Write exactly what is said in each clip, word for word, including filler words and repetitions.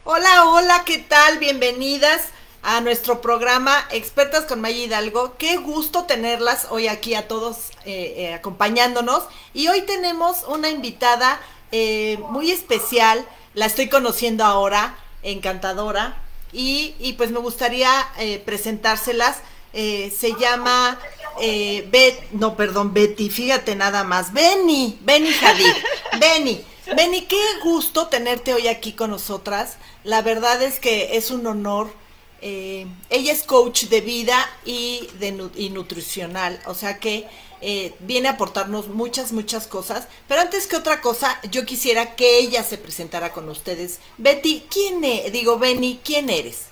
Hola, hola, ¿qué tal? Bienvenidas a nuestro programa Expertas con Maya Hidalgo. Qué gusto tenerlas hoy aquí a todos eh, eh, acompañándonos. Y hoy tenemos una invitada eh, muy especial. La estoy conociendo ahora, encantadora. Y, y pues me gustaría eh, presentárselas. Eh, se llama eh, Bet, no, perdón, Betty, fíjate nada más. Benny, Benny Hadid. Benny. Benny, qué gusto tenerte hoy aquí con nosotras. La verdad es que es un honor. Eh, ella es coach de vida y, de, nu- y nutricional, o sea que eh, viene a aportarnos muchas, muchas cosas. Pero antes que otra cosa, yo quisiera que ella se presentara con ustedes. Betty, ¿quién es? Digo, Benny, ¿quién eres?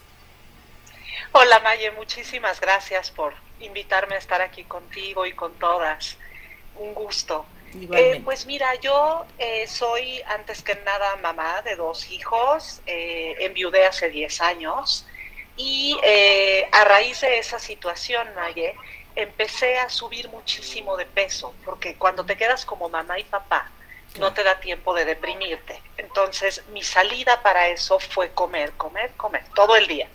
Hola Maye, muchísimas gracias por invitarme a estar aquí contigo y con todas. Un gusto. Eh, Igualmente. pues mira, yo eh, soy antes que nada mamá de dos hijos, eh, enviudé hace diez años y eh, a raíz de esa situación, Maye, empecé a subir muchísimo de peso, porque cuando te quedas como mamá y papá, no Claro. te da tiempo de deprimirte. Entonces mi salida para eso fue comer, comer, comer, todo el día.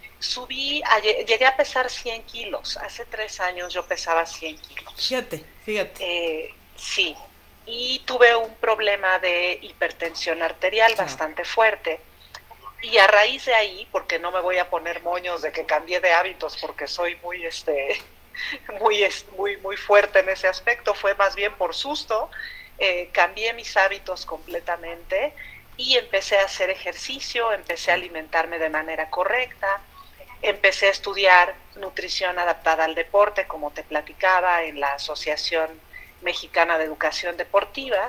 Subí, a- llegué a pesar cien kilos. Hace tres años yo pesaba cien kilos. Fíjate, fíjate. Eh, sí, y tuve un problema de hipertensión arterial Claro. bastante fuerte. Y a raíz de ahí, porque no me voy a poner moños de que cambié de hábitos porque soy muy, este, muy, muy, muy fuerte en ese aspecto, fue más bien por susto, eh, cambié mis hábitos completamente y empecé a hacer ejercicio, empecé a Claro. alimentarme de manera correcta, empecé a estudiar nutrición adaptada al deporte, como te platicaba, en la Asociación Mexicana de Educación Deportiva.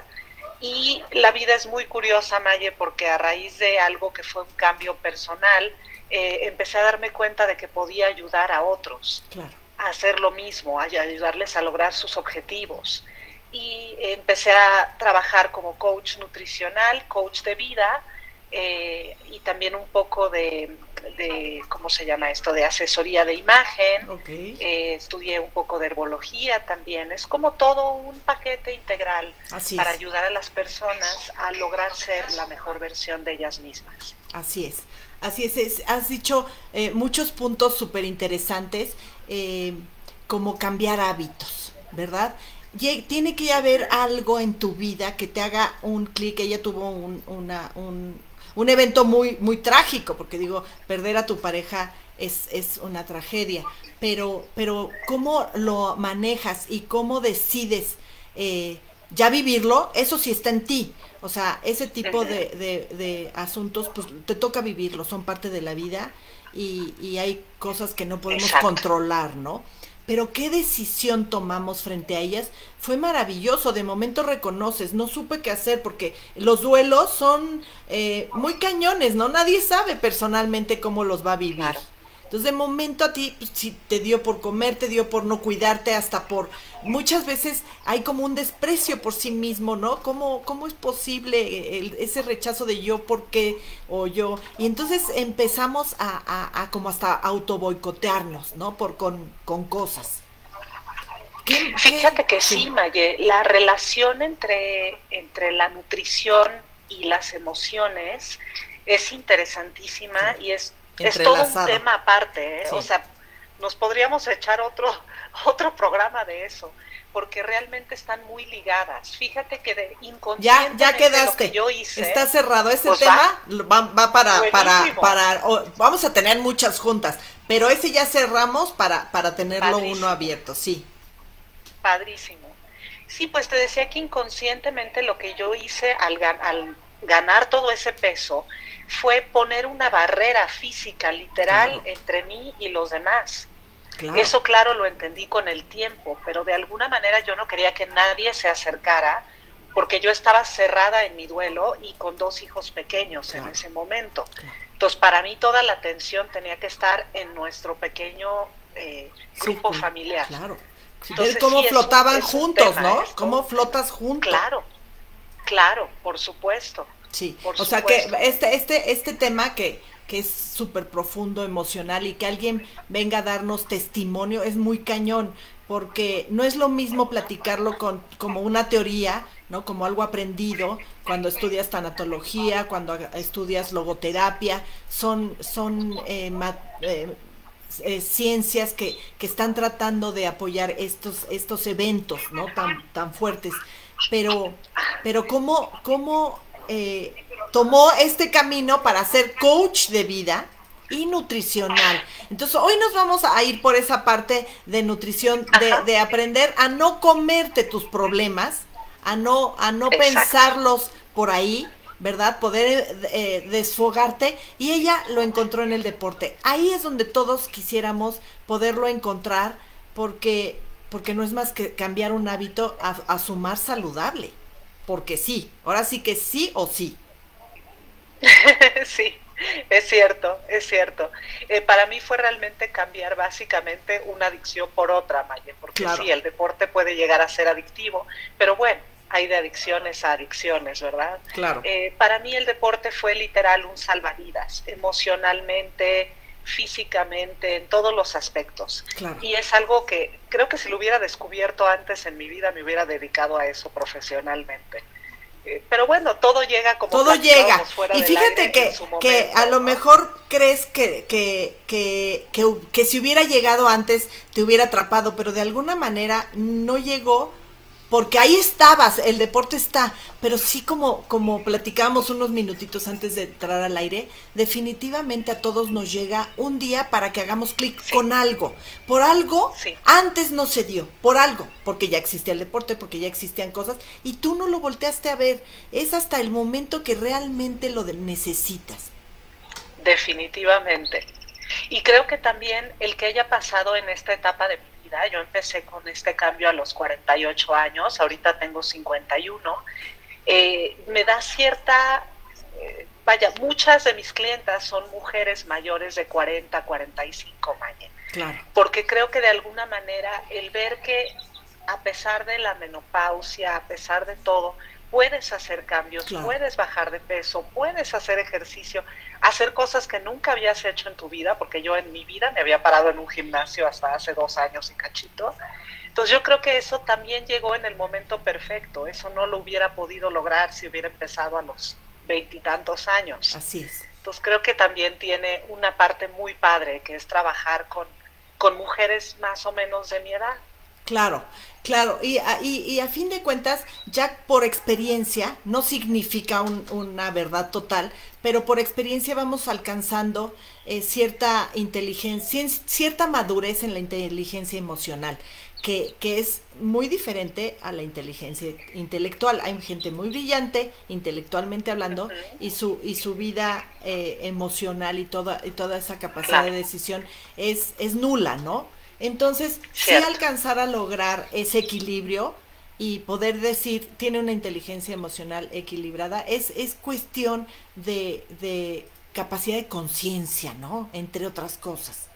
Y la vida es muy curiosa, Maye, porque a raíz de algo que fue un cambio personal, eh, empecé a darme cuenta de que podía ayudar a otros Claro. a hacer lo mismo, a ayudarles a lograr sus objetivos. Y empecé a trabajar como coach nutricional, coach de vida, eh, y también un poco de, de, ¿cómo se llama esto?, de asesoría de imagen. Ok. Eh, estudié un poco de herbología también. Es como todo un paquete integral Así para es. ayudar a las personas a lograr ser la mejor versión de ellas mismas. Así es, así es, es- has dicho eh, muchos puntos súper interesantes, eh, como cambiar hábitos, ¿verdad? Lle- tiene que haber Uh-huh. algo en tu vida que te haga un clic. Ella tuvo un, una, un, un evento muy, muy trágico, porque digo, perder a tu pareja es, es una tragedia, pero, pero ¿cómo lo manejas y cómo decides eh, ya vivirlo? Eso sí está en ti. O sea, ese tipo Uh-huh. de, de, de asuntos, pues te toca vivirlo, son parte de la vida y, y hay cosas que no podemos Exacto. controlar, ¿no? Pero qué decisión tomamos frente a ellas fue maravilloso. De momento reconoces, no supe qué hacer porque los duelos son eh, muy cañones, ¿no? Nadie sabe personalmente cómo los va a vivir. Claro. Entonces, de momento a ti, pues, si te dio por comer, te dio por no cuidarte, hasta por... Muchas veces hay como un desprecio por sí mismo, ¿no? ¿Cómo, cómo es posible el- ese rechazo de yo, por qué, o yo? Y entonces empezamos a, a, a como hasta auto boicotearnos, ¿no? Por, con, con cosas. ¿Qué, qué? Fíjate que sí, Sí, Maye, la relación entre, entre la nutrición y las emociones es interesantísima claro. y es, es todo un Entrelazado. tema aparte, ¿eh? O Sí. sea, nos podríamos echar otro, otro programa de eso, porque realmente están muy ligadas. Fíjate que de, Ya, ya inconscientemente lo que quedaste. yo Está hice, cerrado. Ese pues va, tema va, va para, para, buenísimo, para, o- vamos a tener muchas juntas, pero ese ya cerramos para, para tenerlo uno padrísimo. abierto, sí. Padrísimo. Sí, pues te decía que inconscientemente lo que yo hice al, gan al ganar todo ese peso fue poner una barrera física, literal, Claro, entre mí y los demás. claro, Eso, claro, lo entendí con el tiempo, pero de alguna manera yo no quería que nadie se acercara porque yo estaba cerrada en mi duelo y con dos hijos pequeños en claro, ese momento. claro. Entonces, para mí toda la atención tenía que estar en nuestro pequeño eh, grupo Círculo, familiar. claro. Ver Entonces cómo sí, es un, flotaban es un juntos, tema, ¿no? ¿eh? Es todo Cómo un tema. flotas junto. Claro, claro, por supuesto, Sí, por o sea que supuesto. este, este, este tema que, que es súper profundo, emocional, y que alguien venga a darnos testimonio es muy cañón, porque no es lo mismo platicarlo con, como una teoría, ¿no? Como algo aprendido, cuando estudias tanatología, cuando estudias logoterapia, son, son eh, ma, eh, eh, ciencias que, que están tratando de apoyar estos, estos eventos, ¿no? Tan, tan fuertes. Pero, pero ¿cómo, cómo eh, tomó este camino para ser coach de vida y nutricional? Entonces hoy nos vamos a ir por esa parte de nutrición, de, de aprender a no comerte tus problemas, a no, a no pensarlos por ahí, ¿verdad? Poder eh, desfogarte, y ella lo encontró en el deporte. Ahí es donde todos quisiéramos poderlo encontrar, porque, porque no es más que cambiar un hábito a, a sumar saludable, porque sí, ahora sí que sí o sí. Sí. Es cierto, es cierto. Eh, para mí fue realmente cambiar básicamente una adicción por otra, Maye, porque claro, sí, el deporte puede llegar a ser adictivo, pero bueno, hay de adicciones a adicciones, ¿verdad? Claro. Eh, para mí el deporte fue literal un salvavidas, emocionalmente, físicamente, en todos los aspectos. Claro. Y es algo que creo que si lo hubiera descubierto antes en mi vida, me hubiera dedicado a eso profesionalmente. Pero bueno, todo llega como todo llega. Y fíjate que, momento, que a lo ¿no? mejor crees que, que, que, que, que si hubiera llegado antes te hubiera atrapado, pero de alguna manera no llegó, porque ahí estabas, el deporte está, pero sí, como, como platicábamos unos minutitos antes de entrar al aire, definitivamente a todos nos llega un día para que hagamos clic sí. con algo, por algo, sí. antes no se dio, por algo, porque ya existía el deporte, porque ya existían cosas, y tú no lo volteaste a ver, es hasta el momento que realmente lo necesitas. Definitivamente, y creo que también el que haya pasado en esta etapa de yo empecé con este cambio a los cuarenta y ocho años, ahorita tengo cincuenta y uno, eh, me da cierta, eh, vaya, muchas de mis clientas son mujeres mayores de cuarenta, cuarenta y cinco, Maye. Claro. Porque creo que de alguna manera el ver que a pesar de la menopausia, a pesar de todo, puedes hacer cambios, claro. puedes bajar de peso, puedes hacer ejercicio, hacer cosas que nunca habías hecho en tu vida, porque yo en mi vida me había parado en un gimnasio hasta hace dos años y cachito. Entonces yo creo que eso también llegó en el momento perfecto, eso no lo hubiera podido lograr si hubiera empezado a los veintitantos años. Así es. Entonces creo que también tiene una parte muy padre, que es trabajar con, con mujeres más o menos de mi edad. Claro, claro, y, y, y a fin de cuentas, ya por experiencia, no significa un, una verdad total, pero por experiencia vamos alcanzando eh, cierta inteligencia, cierta madurez en la inteligencia emocional, que, que es muy diferente a la inteligencia intelectual. Hay gente muy brillante, intelectualmente hablando, uh-huh. y su y su vida eh, emocional y toda, y toda esa capacidad claro. de decisión es, es nula, ¿no? Entonces, sí alcanzar a lograr ese equilibrio y poder decir, tiene una inteligencia emocional equilibrada, es, es cuestión de, de capacidad de conciencia, ¿no? Entre otras cosas.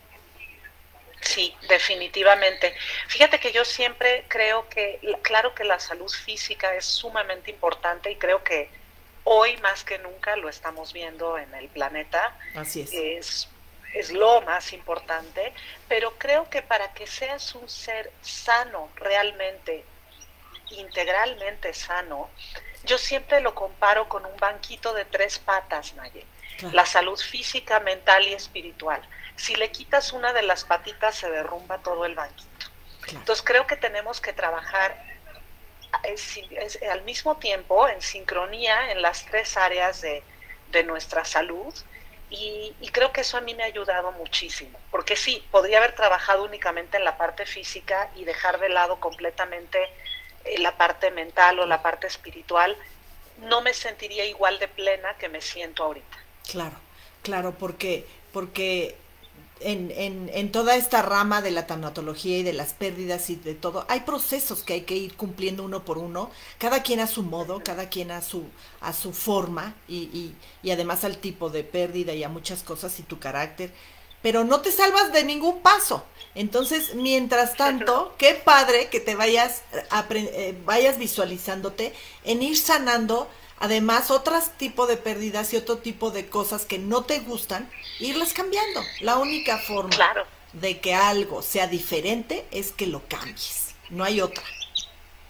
Sí, definitivamente. Fíjate que yo siempre creo que, claro que la salud física es sumamente importante, y creo que hoy más que nunca lo estamos viendo en el planeta. Así es. Es es lo más importante, pero creo que para que seas un ser sano, realmente, integralmente sano, yo siempre lo comparo con un banquito de tres patas, Maye. Claro. La salud física, mental y espiritual. Si le quitas una de las patitas, se derrumba todo el banquito. Claro. Entonces creo que tenemos que trabajar es, es, al mismo tiempo, en sincronía, en las tres áreas de, de nuestra salud. Y, y creo que eso a mí me ha ayudado muchísimo, porque sí, podría haber trabajado únicamente en la parte física y dejar de lado completamente eh, la parte mental o la parte espiritual. No me sentiría igual de plena que me siento ahorita. Claro, claro, porque, porque en, en, en toda esta rama de la tanatología y de las pérdidas y de todo, hay procesos que hay que ir cumpliendo uno por uno, cada quien a su modo, cada quien a su a su forma y, y, y además al tipo de pérdida y a muchas cosas y tu carácter, pero no te salvas de ningún paso. Entonces, mientras tanto, qué padre que te vayas, eh, vayas visualizándote en ir sanando, además, otros tipos de pérdidas y otro tipo de cosas que no te gustan, irlas cambiando. La única forma claro. de que algo sea diferente es que lo cambies. No hay otra.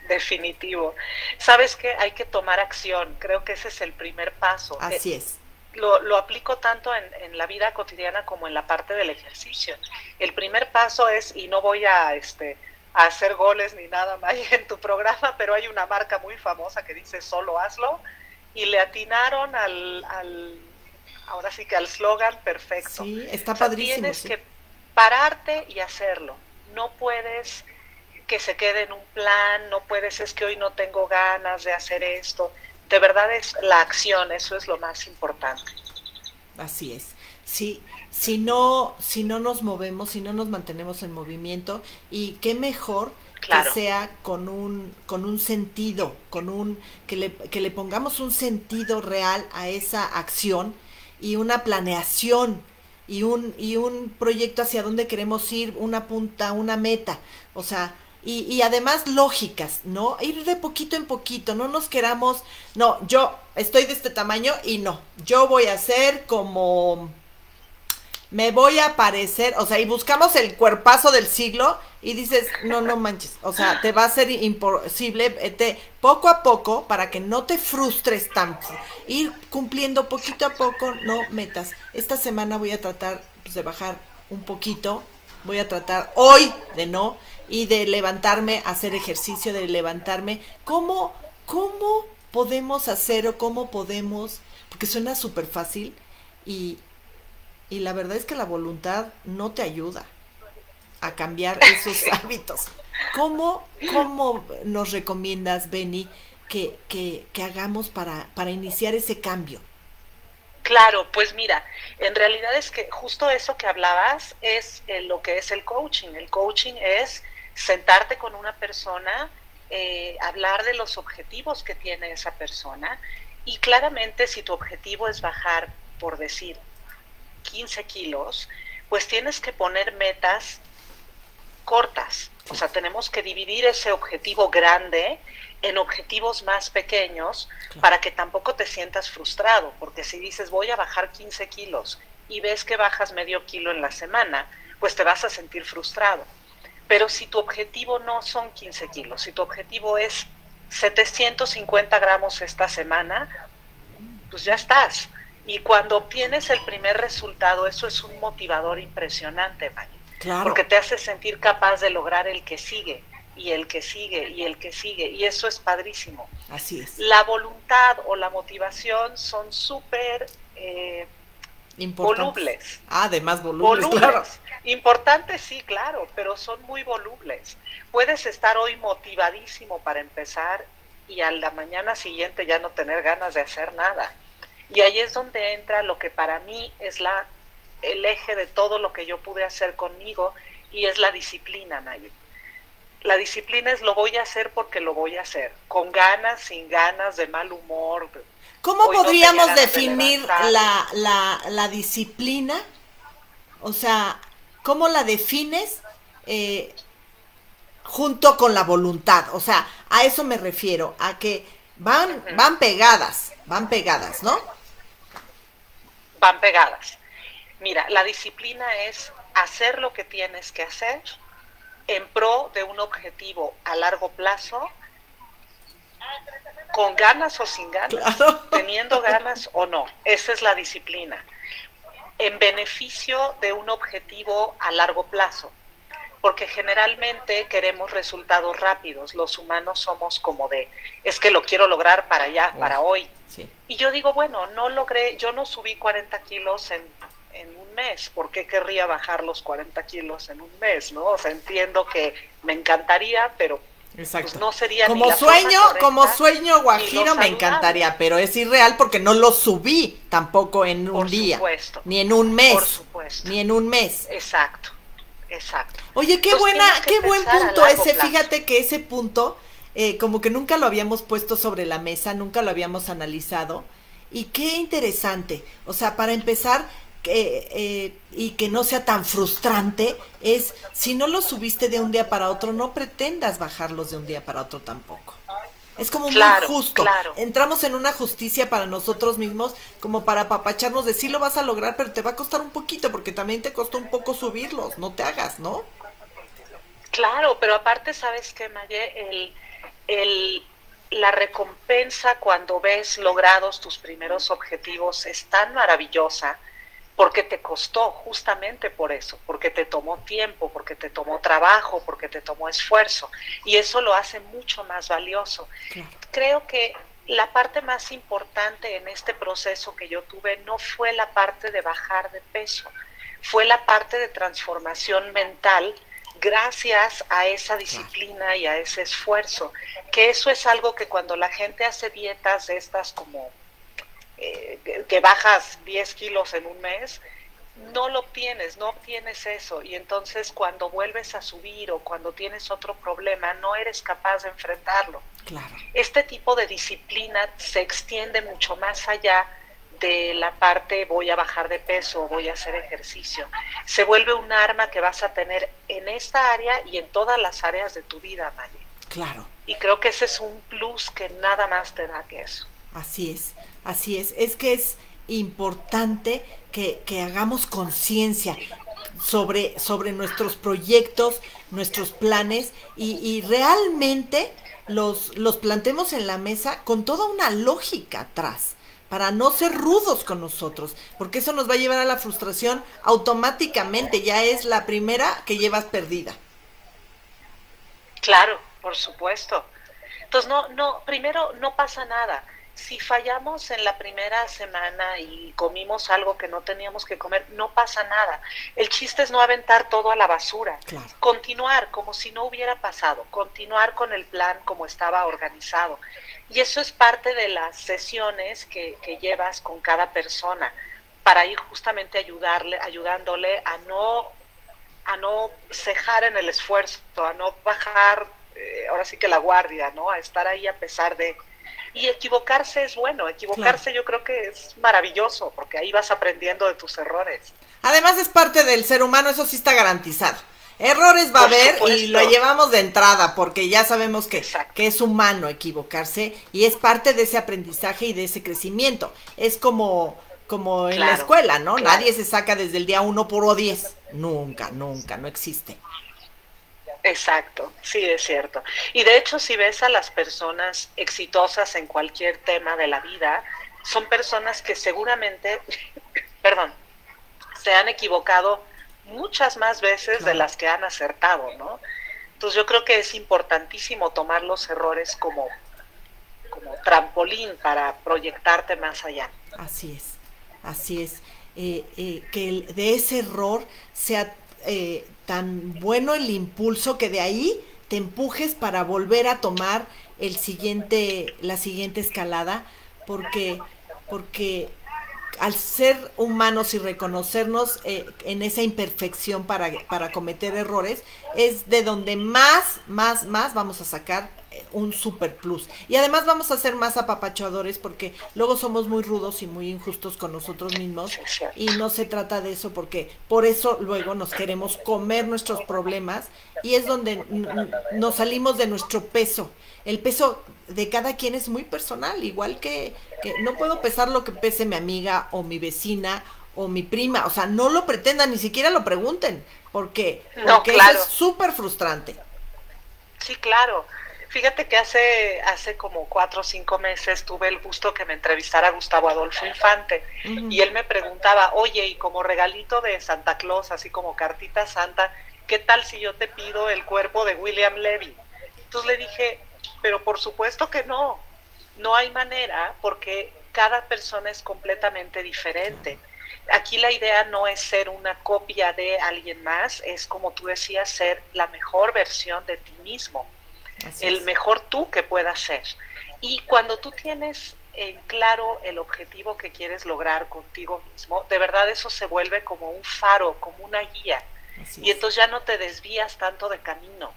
Definitivo. ¿Sabes qué? Hay que tomar acción. Creo que ese es el primer paso. Así Eh, es. Lo, lo aplico tanto en, en la vida cotidiana como en la parte del ejercicio. El primer paso es, y no voy a, este, a hacer goles ni nada más en tu programa, pero hay una marca muy famosa que dice solo hazlo, y le atinaron al, al ahora sí que al slogan perfecto. Sí, está O sea, padrísimo. tienes Sí. que pararte y hacerlo. No puedes que se quede en un plan, no puedes, es que hoy no tengo ganas de hacer esto. De verdad es la acción, eso es lo más importante. Así es. Sí, si no, si no nos movemos, si no nos mantenemos en movimiento, y qué mejor que Claro, sea con un, con un sentido, con un, que le, que le pongamos un sentido real a esa acción y una planeación y un, y un proyecto hacia dónde queremos ir, una punta, una meta. O sea, y, y además lógicas, ¿no? Ir de poquito en poquito, no nos queramos, no, yo estoy de este tamaño y no, yo voy a ser como, me voy a parecer, o sea, y buscamos el cuerpazo del siglo y dices, no, no manches, o sea, te va a ser imposible, eh, te, poco a poco, para que no te frustres tanto, ir cumpliendo poquito a poco, no metas. Esta semana voy a tratar pues, de bajar un poquito, voy a tratar hoy de no, y de levantarme, hacer ejercicio, de levantarme. ¿Cómo, cómo podemos hacer o cómo podemos? Porque suena súper fácil y, y la verdad es que la voluntad no te ayuda a cambiar esos sí. hábitos. ¿Cómo, cómo nos recomiendas, Benny, que, que, que hagamos para, para iniciar ese cambio? Claro, pues mira, en realidad es que justo eso que hablabas es eh, lo que es el coaching. El coaching es sentarte con una persona, eh, hablar de los objetivos que tiene esa persona y claramente si tu objetivo es bajar, por decir, quince kilos, pues tienes que poner metas cortas. O sea, tenemos que dividir ese objetivo grande en objetivos más pequeños para que tampoco te sientas frustrado, porque si dices voy a bajar quince kilos y ves que bajas medio kilo en la semana, pues te vas a sentir frustrado. Pero si tu objetivo no son quince kilos, si tu objetivo es setecientos cincuenta gramos esta semana, pues ya estás. Y cuando obtienes el primer resultado, eso es un motivador impresionante, Maya, Claro. porque te hace sentir capaz de lograr el que sigue, y el que sigue, y el que sigue, y eso es padrísimo. Así es. La voluntad o la motivación son súper eh, volubles. Ah, además volubles, Volubles. claro. Importantes, sí, claro, pero son muy volubles. Puedes estar hoy motivadísimo para empezar y a la mañana siguiente ya no tener ganas de hacer nada. Y ahí es donde entra lo que para mí es la, el eje de todo lo que yo pude hacer conmigo y es la disciplina, Nayi. La disciplina es lo voy a hacer porque lo voy a hacer, con ganas, sin ganas, de mal humor. ¿Cómo Hoy no podríamos tenía ganas de definir levantarme. la, la, la disciplina? O sea, ¿cómo la defines eh, junto con la voluntad? O sea, a eso me refiero, a que van, Ujú. van pegadas, van pegadas, ¿no? Van pegadas. Mira, la disciplina es hacer lo que tienes que hacer en pro de un objetivo a largo plazo, con ganas o sin ganas, Claro. teniendo ganas o no. Esa es la disciplina. En beneficio de un objetivo a largo plazo. Porque generalmente queremos resultados rápidos. Los humanos somos como de, es que lo quiero lograr para allá, para hoy. Sí. Y yo digo, bueno, no logré, yo no subí cuarenta kilos en, en un mes. ¿Por qué querría bajar los cuarenta kilos en un mes? ¿No? O sea, entiendo que me encantaría, pero Exacto. pues no sería como ni la sueño, forma correcta, como sueño ni guajiro lo me saludable. encantaría, pero es irreal porque no lo subí tampoco en un Por día, supuesto. ni en un mes, Por supuesto. ni en un mes. Exacto, exacto. Oye, qué Entonces, buena, tienes que qué buen pensar a punto largo ese. plazo. Fíjate que ese punto, eh, como que nunca lo habíamos puesto sobre la mesa, nunca lo habíamos analizado. Y qué interesante. O sea, para empezar, eh, eh, y que no sea tan frustrante, es si no lo subiste de un día para otro, no pretendas bajarlos de un día para otro tampoco. Es como Claro, muy justo. claro. Entramos en una justicia para nosotros mismos, como para apapacharnos de sí lo vas a lograr, pero te va a costar un poquito, porque también te costó un poco subirlos, no te hagas, ¿no? Claro, pero aparte, ¿sabes qué, Maye? El, el, la recompensa cuando ves logrados tus primeros objetivos es tan maravillosa, porque te costó justamente por eso, porque te tomó tiempo, porque te tomó trabajo, porque te tomó esfuerzo, y eso lo hace mucho más valioso. Claro. Creo que la parte más importante en este proceso que yo tuve no fue la parte de bajar de peso, fue la parte de transformación mental, gracias a esa disciplina y a ese esfuerzo, que eso es algo que cuando la gente hace dietas de estas como eh, que, que bajas diez kilos en un mes, no lo obtienes, no obtienes eso, y entonces cuando vuelves a subir o cuando tienes otro problema, no eres capaz de enfrentarlo. Claro. Este tipo de disciplina se extiende mucho más allá de la parte voy a bajar de peso, voy a hacer ejercicio. Se vuelve un arma que vas a tener en esta área y en todas las áreas de tu vida, Maya. Claro. Y creo que ese es un plus que nada más te da que eso. Así es, así es. Es que es importante que, que hagamos conciencia sobre, sobre nuestros proyectos, nuestros planes y, y realmente los, los plantemos en la mesa con toda una lógica atrás, para no ser rudos con nosotros, porque eso nos va a llevar a la frustración automáticamente, ya es la primera que llevas perdida. Claro, por supuesto. Entonces, no, no, primero no pasa nada. Si fallamos en la primera semana y comimos algo que no teníamos que comer, no pasa nada. El chiste es no aventar todo a la basura. Claro. Continuar como si no hubiera pasado, continuar con el plan como estaba organizado. Y eso es parte de las sesiones que, que llevas con cada persona para ir justamente ayudarle, ayudándole a no, a no cejar en el esfuerzo, a no bajar, eh, ahora sí que la guardia, ¿no? A estar ahí a pesar de... Y equivocarse es bueno, equivocarse claro. Yo creo que es maravilloso, porque ahí vas aprendiendo de tus errores. Además es parte del ser humano, eso sí está garantizado. Errores va a haber y lo llevamos de entrada porque ya sabemos que, que es humano equivocarse y es parte de ese aprendizaje y de ese crecimiento. Es como, como en claro, la escuela, ¿no? Claro. Nadie se saca desde el día uno por o diez. Nunca, nunca, no existe. Exacto, sí, es cierto. Y de hecho, si ves a las personas exitosas en cualquier tema de la vida, son personas que seguramente, perdón, se han equivocado muchas más veces claro. de las que han acertado, ¿no? Entonces yo creo que es importantísimo tomar los errores como, como trampolín para proyectarte más allá. Así es, así es. Eh, eh, que el, de ese error sea eh, tan bueno el impulso que de ahí te empujes para volver a tomar el siguiente, la siguiente escalada, porque, porque al ser humanos y reconocernos eh, en esa imperfección para, para cometer errores, es de donde más, más, más vamos a sacar un super plus. Y además vamos a ser más apapachadores porque luego somos muy rudos y muy injustos con nosotros mismos y no se trata de eso porque por eso luego nos queremos comer nuestros problemas y es donde nos salimos de nuestro peso. El peso de cada quien es muy personal, igual que, que no puedo pesar lo que pese mi amiga o mi vecina o mi prima, o sea, no lo pretendan, ni siquiera lo pregunten, porque, no, porque claro. eso es súper frustrante. Sí, claro. Fíjate que hace, hace como cuatro o cinco meses tuve el gusto que me entrevistara Gustavo Adolfo Infante, uh-huh. y él me preguntaba, oye, y como regalito de Santa Claus, así como cartita santa, ¿qué tal si yo te pido el cuerpo de William Levy? Entonces le dije, pero por supuesto que no, no hay manera porque cada persona es completamente diferente. Aquí la idea no es ser una copia de alguien más, es como tú decías, ser la mejor versión de ti mismo, Así el es. mejor tú que puedas ser. Y cuando tú tienes en claro el objetivo que quieres lograr contigo mismo, de verdad eso se vuelve como un faro, como una guía. Así y es. Entonces ya no te desvías tanto de camino.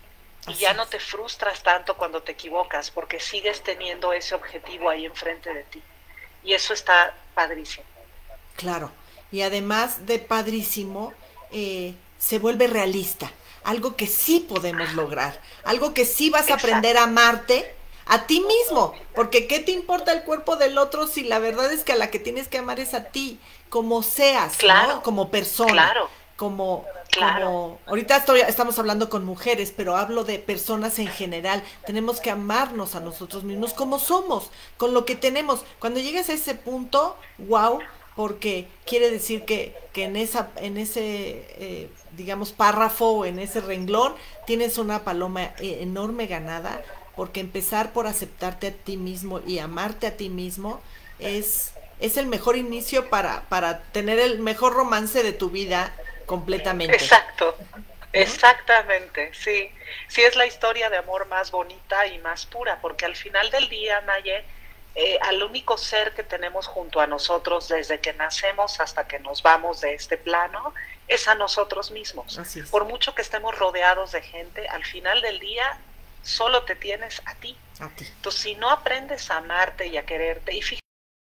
Y Así ya no te frustras tanto cuando te equivocas, porque sigues teniendo ese objetivo ahí enfrente de ti. Y eso está padrísimo. Claro. Y además de padrísimo, eh, se vuelve realista. Algo que sí podemos lograr. Algo que sí vas a Exacto. aprender a amarte a ti mismo. Porque ¿qué te importa el cuerpo del otro si la verdad es que a la que tienes que amar es a ti? Como seas, claro. ¿no? Como persona. Claro. Como... Claro. como, ahorita estoy, estamos hablando con mujeres, pero hablo de personas en general. Tenemos que amarnos a nosotros mismos como somos, con lo que tenemos. Cuando llegues a ese punto, wow, porque quiere decir que, que en esa, en ese, eh, digamos, párrafo o en ese renglón tienes una paloma eh, enorme ganada, porque empezar por aceptarte a ti mismo y amarte a ti mismo es, es el mejor inicio para, para tener el mejor romance de tu vida completamente, Exacto, ¿no? exactamente, sí. Sí es la historia de amor más bonita y más pura, porque al final del día, Maye, eh, al único ser que tenemos junto a nosotros desde que nacemos hasta que nos vamos de este plano, es a nosotros mismos. Así es, Por mucho que estemos rodeados de gente, al final del día solo te tienes a ti. a ti. Entonces, si no aprendes a amarte y a quererte, y fíjate,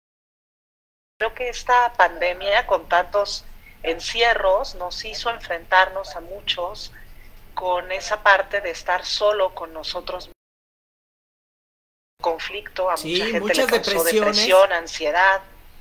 creo que esta pandemia con tantos encierros nos hizo enfrentarnos a muchos con esa parte de estar solo con nosotros, conflicto, a mucha Sí, gente le muchas causó depresiones. depresión, ansiedad,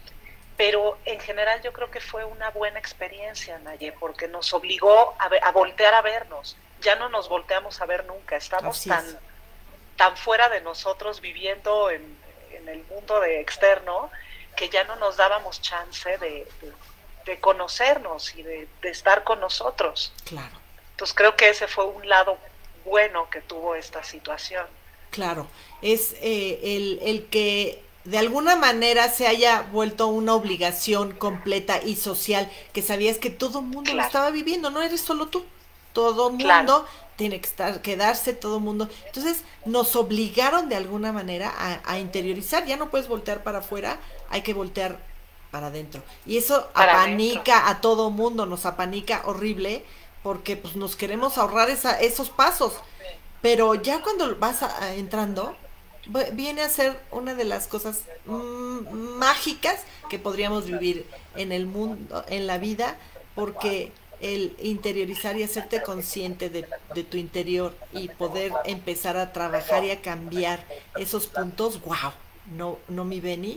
pero en general yo creo que fue una buena experiencia, Naye, porque nos obligó a, a voltear a vernos. Ya no nos volteamos a ver nunca, estamos Así tan, es. tan fuera de nosotros viviendo en, en el mundo de externo que ya no nos dábamos chance de, de, de conocernos y de, de estar con nosotros. Claro, Entonces creo que ese fue un lado bueno que tuvo esta situación. claro. Es eh, el, el que de alguna manera se haya vuelto una obligación completa y social, que sabías que todo el mundo lo Claro, estaba viviendo, no eres solo tú, todo el claro, mundo tiene que estar, quedarse, todo el mundo. Entonces nos obligaron de alguna manera a, a interiorizar, ya no puedes voltear para afuera, hay que voltear para adentro. Y eso para adentro. apanica a todo mundo, nos apanica horrible, porque pues nos queremos ahorrar esa, esos pasos. Pero ya cuando vas a- a entrando, v- viene a ser una de las cosas mm, mágicas que podríamos vivir en el mundo, en la vida, porque el interiorizar y hacerte consciente de, de tu interior y poder empezar a trabajar y a cambiar esos puntos, wow, no, no mi Beni,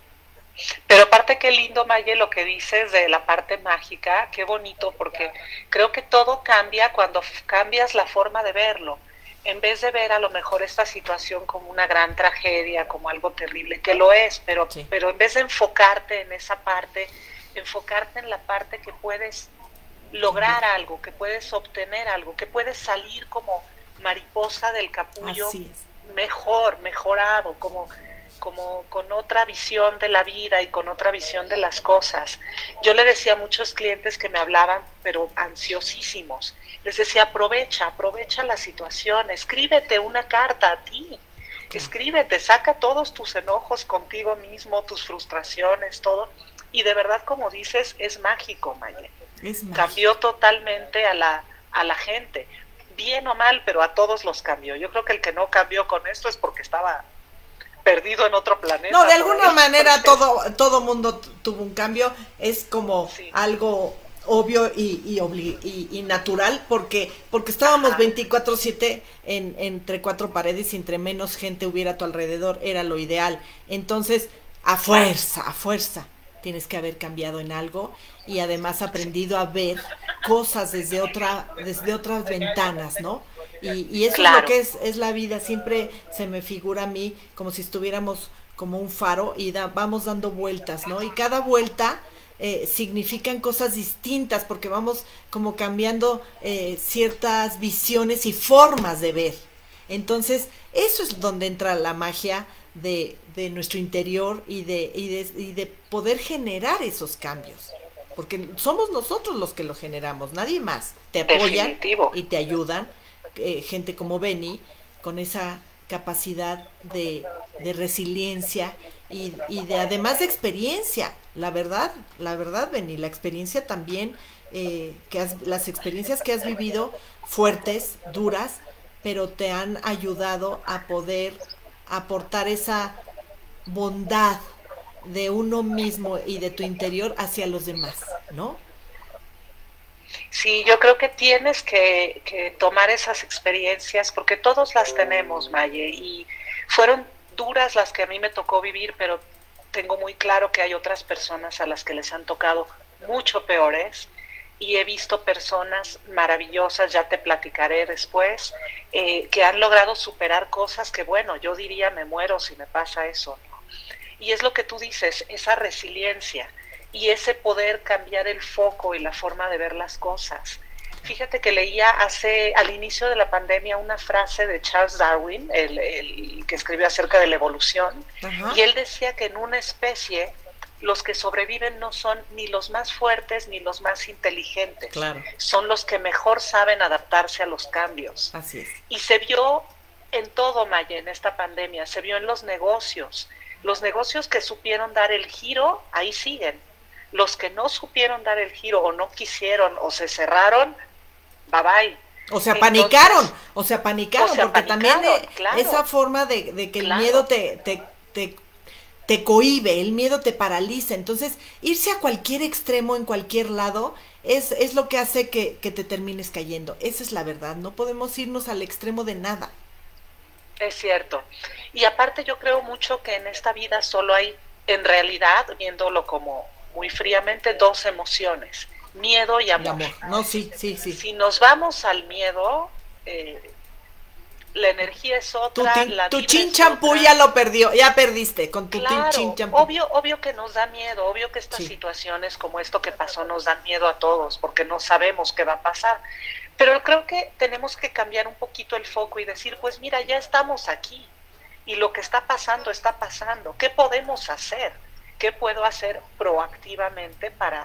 Pero aparte qué lindo, Maye, lo que dices de la parte mágica, qué bonito, porque creo que todo cambia cuando cambias la forma de verlo. En vez de ver a lo mejor esta situación como una gran tragedia, como algo terrible, que lo es, pero, sí, pero en vez de enfocarte en esa parte, enfocarte en la parte que puedes cambiar. lograr algo, que puedes obtener algo, que puedes salir como mariposa del capullo Así es. mejor, mejorado, como, como con otra visión de la vida y con otra visión de las cosas. Yo le decía a muchos clientes que me hablaban, pero ansiosísimos, les decía, aprovecha, aprovecha la situación, escríbete una carta a ti, Claro, escríbete, saca todos tus enojos contigo mismo, tus frustraciones, todo, y de verdad, como dices, es mágico, Maya. es Cambió mágico. totalmente a la, a la gente, bien o mal, pero a todos los cambió. Yo creo que el que no cambió con esto es porque estaba perdido en otro No, de planeta por alguna ahí. manera Porque, todo, todo mundo t- tuvo un cambio, es como sí, algo obvio y, y, obli- y, y natural, porque, porque estábamos ajá, veinticuatro siete en, entre cuatro paredes y entre menos gente hubiera a tu alrededor, era lo ideal. Entonces, a claro, fuerza, a fuerza, tienes que haber cambiado en algo y además sí, aprendido a ver cosas desde otra, desde otras ventanas, ¿no? Y, y eso es lo claro, que es, es la vida. Siempre se me figura a mí como si estuviéramos como un faro y da, vamos dando vueltas, ¿no? Y cada vuelta eh, significan cosas distintas porque vamos como cambiando eh, ciertas visiones y formas de ver. Entonces, eso es donde entra la magia de, de nuestro interior y de, y, de, y de poder generar esos cambios. Porque somos nosotros los que lo generamos, nadie más. Te apoyan definitivo. y te ayudan, eh, gente como Benny, con esa capacidad de, de resiliencia y, y, de además de experiencia. La verdad, la verdad, Benny, la experiencia también, eh, que has, las experiencias que has vivido fuertes, duras, pero te han ayudado a poder aportar esa bondad de uno mismo y de tu interior hacia los demás, ¿no? Sí, yo creo que tienes que, que tomar esas experiencias porque todos las tenemos, Maye, y fueron duras las que a mí me tocó vivir, pero tengo muy claro que hay otras personas a las que les han tocado mucho peores y he visto personas maravillosas, ya te platicaré después, eh, que han logrado superar cosas que, bueno, yo diría me muero si me pasa eso, ¿no? Y es lo que tú dices, esa resiliencia y ese poder cambiar el foco y la forma de ver las cosas. Fíjate que leía hace, al inicio de la pandemia, una frase de Charles Darwin, el, el que escribió acerca de la evolución, uh-huh. y él decía que en una especie los que sobreviven no son ni los más fuertes ni los más inteligentes, claro. son los que mejor saben adaptarse a los cambios. Así es. Y se vio en todo, Maya, en esta pandemia, se vio en los negocios. Los negocios que supieron dar el giro, ahí siguen. Los que no supieron dar el giro o no quisieron o se cerraron, bye bye. O se apanicaron, o se apanicaron, o se porque apanicaron, también claro. esa forma de, de que el claro. miedo te, te, te, te cohíbe, el miedo te paraliza. Entonces, irse a cualquier extremo en cualquier lado es, es lo que hace que, que te termines cayendo. Esa es la verdad, no podemos irnos al extremo de nada. Es cierto. Y aparte yo creo mucho que en esta vida solo hay, en realidad, viéndolo como muy fríamente, dos emociones, miedo y amor. Y amor. No, sí, sí, sí. Si nos vamos al miedo, eh, la energía es otra. Tu, tin, la tu chin champú ya lo perdió, ya perdiste con tu claro, chin champú. Obvio, obvio que nos da miedo, obvio que estas sí. situaciones como esto que pasó nos dan miedo a todos, porque no sabemos qué va a pasar. Pero creo que tenemos que cambiar un poquito el foco y decir, pues mira, ya estamos aquí y lo que está pasando, está pasando. ¿Qué podemos hacer? ¿Qué puedo hacer proactivamente para,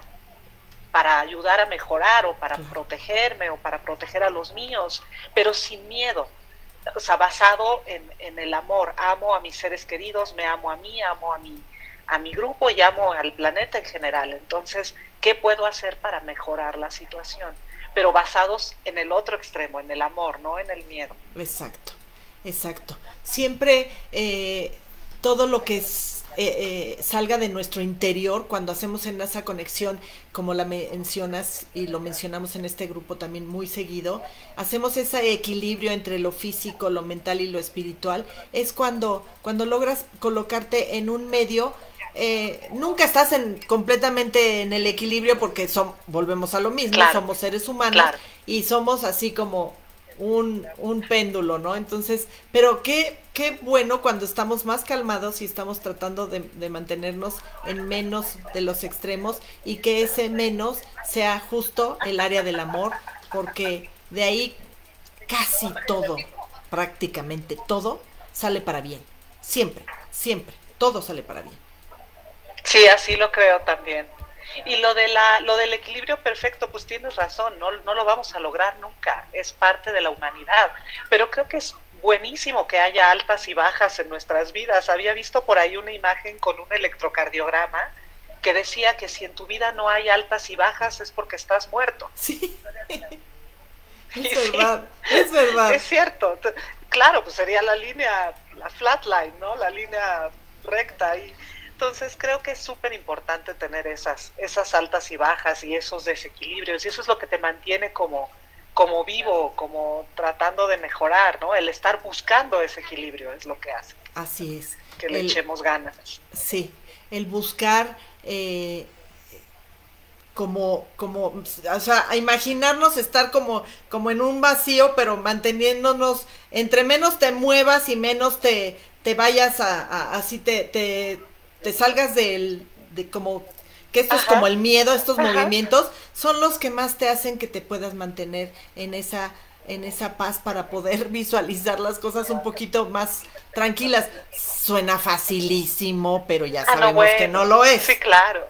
para ayudar a mejorar o para claro. protegerme o para proteger a los míos? Pero sin miedo, o sea, basado en, en el amor. Amo a mis seres queridos, me amo a mí, amo a mi, a mi grupo y amo al planeta en general. Entonces, ¿qué puedo hacer para mejorar la situación? Pero basados en el otro extremo, en el amor, no en el miedo. Exacto, exacto. Siempre eh, todo lo que es, eh, eh, salga de nuestro interior, cuando hacemos en esa conexión, como la mencionas y lo mencionamos en este grupo también muy seguido, hacemos ese equilibrio entre lo físico, lo mental y lo espiritual, es cuando, cuando logras colocarte en un medio. Eh, nunca estás en completamente en el equilibrio porque son, volvemos a lo mismo, claro. somos seres humanos claro. y somos así como un, un péndulo, ¿no? Entonces, pero qué, qué bueno cuando estamos más calmados y estamos tratando de, de mantenernos en menos de los extremos y que ese menos sea justo el área del amor, porque de ahí casi todo, prácticamente todo, sale para bien, siempre, siempre, todo sale para bien. Sí, así lo creo también. Y lo de la, lo del equilibrio perfecto, pues tienes razón, no, no lo vamos a lograr nunca, es parte de la humanidad. Pero creo que es buenísimo que haya altas y bajas en nuestras vidas. Había visto por ahí una imagen con un electrocardiograma que decía que si en tu vida no hay altas y bajas es porque estás muerto. Sí, es verdad, sí, es verdad. Es cierto, claro, pues sería la línea, la flatline, ¿no? La línea recta y... Entonces creo que es súper importante tener esas, esas altas y bajas y esos desequilibrios, y eso es lo que te mantiene como, como vivo, como tratando de mejorar, ¿no? El estar buscando ese equilibrio es lo que hace. Así es. Que le el, echemos ganas. Sí, el buscar eh, como, como, o sea, a imaginarnos estar como, como en un vacío, pero manteniéndonos, entre menos te muevas y menos te, te vayas a, a así te... te te salgas del, de como, que esto Ajá. es como el miedo, estos Ajá. movimientos, son los que más te hacen que te puedas mantener en esa, en esa paz para poder visualizar las cosas un poquito más tranquilas. Suena facilísimo, pero ya sabemos ah, no, bueno. que no lo es. Sí, claro.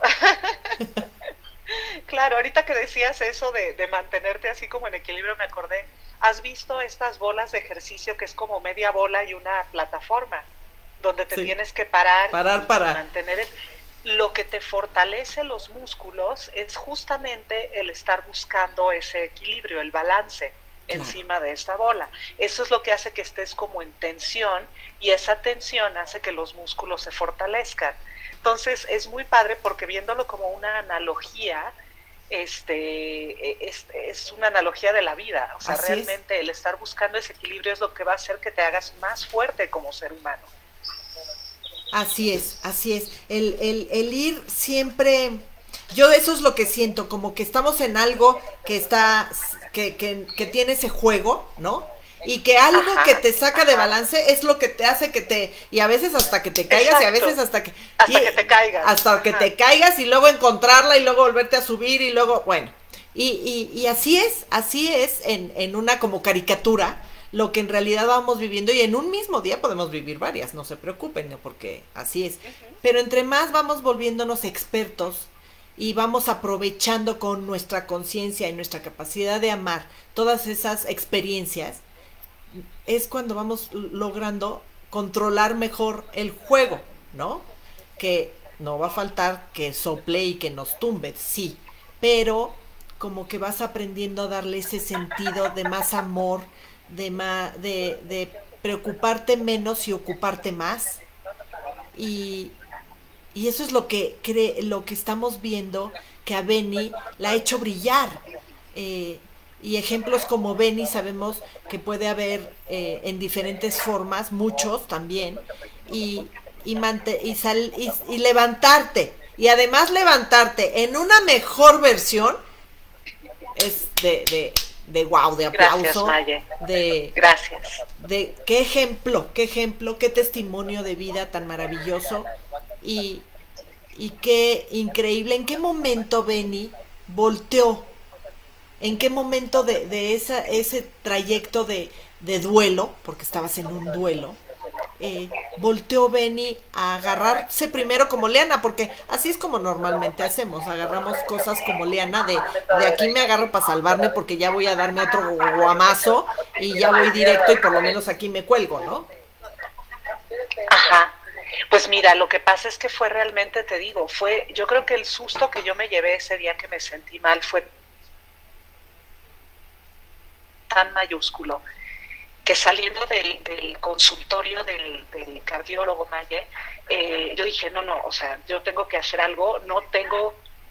Claro, ahorita que decías eso de, de mantenerte así como en equilibrio, me acordé, ¿has visto estas bolas de ejercicio que es como media bola y una plataforma? Donde te sí. tienes que parar, parar para mantener el, lo que te fortalece los músculos es justamente el estar buscando ese equilibrio, el balance claro. encima de esta bola. Eso es lo que hace que estés como en tensión y esa tensión hace que los músculos se fortalezcan. Entonces es muy padre porque viéndolo como una analogía, este es, es una analogía de la vida. O sea, Así realmente es. El estar buscando ese equilibrio es lo que va a hacer que te hagas más fuerte como ser humano. Así es, así es. El, el, el ir siempre Yo eso es lo que siento, como que estamos en algo que está, que, que, que tiene ese juego, ¿no? Y que algo Ajá, que te saca de ajá. balance es lo que te hace que te, y a veces hasta que te caigas, y a veces Exacto. hasta que, y, Hasta que te caigas. hasta que Ajá. te caigas y luego encontrarla y luego volverte a subir y luego, bueno, y, y, y así es, así es en, en una como caricatura lo que en realidad vamos viviendo y en un mismo día podemos vivir varias, no se preocupen, ¿no? Porque así es. Ujú. Pero entre más vamos volviéndonos expertos y vamos aprovechando con nuestra conciencia y nuestra capacidad de amar todas esas experiencias, es cuando vamos logrando controlar mejor el juego, ¿no? Que no va a faltar que sople y que nos tumbe, sí, pero como que vas aprendiendo a darle ese sentido de más amor, de, más, de, de preocuparte menos y ocuparte más. Y, y eso es lo que, cree, lo que estamos viendo que a Benny la ha hecho brillar. Eh, y ejemplos como Benny sabemos que puede haber eh, en diferentes formas, muchos también, y, y, mante y, sal y, y levantarte. Y además levantarte en una mejor versión es de, de, de wow, de Gracias, aplauso, Maye. de, Gracias. de qué ejemplo, qué ejemplo, qué testimonio de vida tan maravilloso y, y qué increíble, en qué momento Benny volteó, en qué momento de, de esa, ese trayecto de, de duelo, porque estabas en un duelo, eh, volteó Benny a agarrarse primero como Leana, porque así es como normalmente hacemos, agarramos cosas como Leana, de, de aquí me agarro para salvarme porque ya voy a darme otro guamazo y ya voy directo y por lo menos aquí me cuelgo, ¿no? Ajá. Pues mira, lo que pasa es que fue realmente, te digo, fue, yo creo que el susto que yo me llevé ese día que me sentí mal fue tan mayúsculo que saliendo del, del consultorio del, del cardiólogo Maye, eh, yo dije, no, no, o sea, yo tengo que hacer algo, no tengo,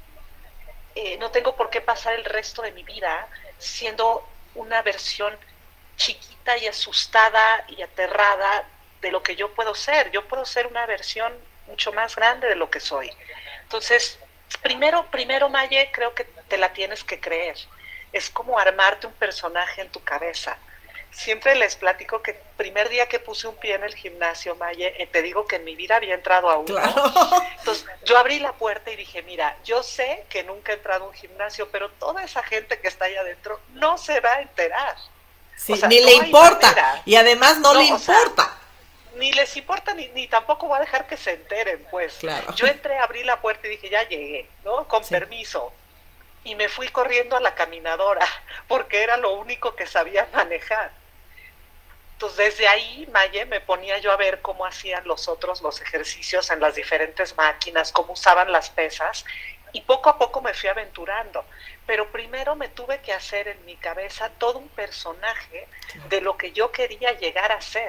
eh, no tengo por qué pasar el resto de mi vida siendo una versión chiquita y asustada y aterrada de lo que yo puedo ser. Yo puedo ser una versión mucho más grande de lo que soy. Entonces, primero, primero Maye, creo que te la tienes que creer. Es como armarte un personaje en tu cabeza. Siempre les platico que el primer día que puse un pie en el gimnasio, Maye, eh, te digo que en mi vida había entrado a uno. Claro. Entonces, yo abrí la puerta y dije, mira, yo sé que nunca he entrado a un gimnasio, pero toda esa gente que está allá adentro no se va a enterar. Sí, O sea, ni no le hay importa. manera. Y además no, No, le o sea, importa. ni les importa, ni, ni tampoco voy a dejar que se enteren, pues. Claro. Yo entré, abrí la puerta y dije, ya llegué, ¿no? Con Sí. permiso. Y me fui corriendo a la caminadora, porque era lo único que sabía manejar. Entonces, desde ahí, Maye, me ponía yo a ver cómo hacían los otros los ejercicios en las diferentes máquinas, cómo usaban las pesas, y poco a poco me fui aventurando. Pero primero me tuve que hacer en mi cabeza todo un personaje de lo que yo quería llegar a ser.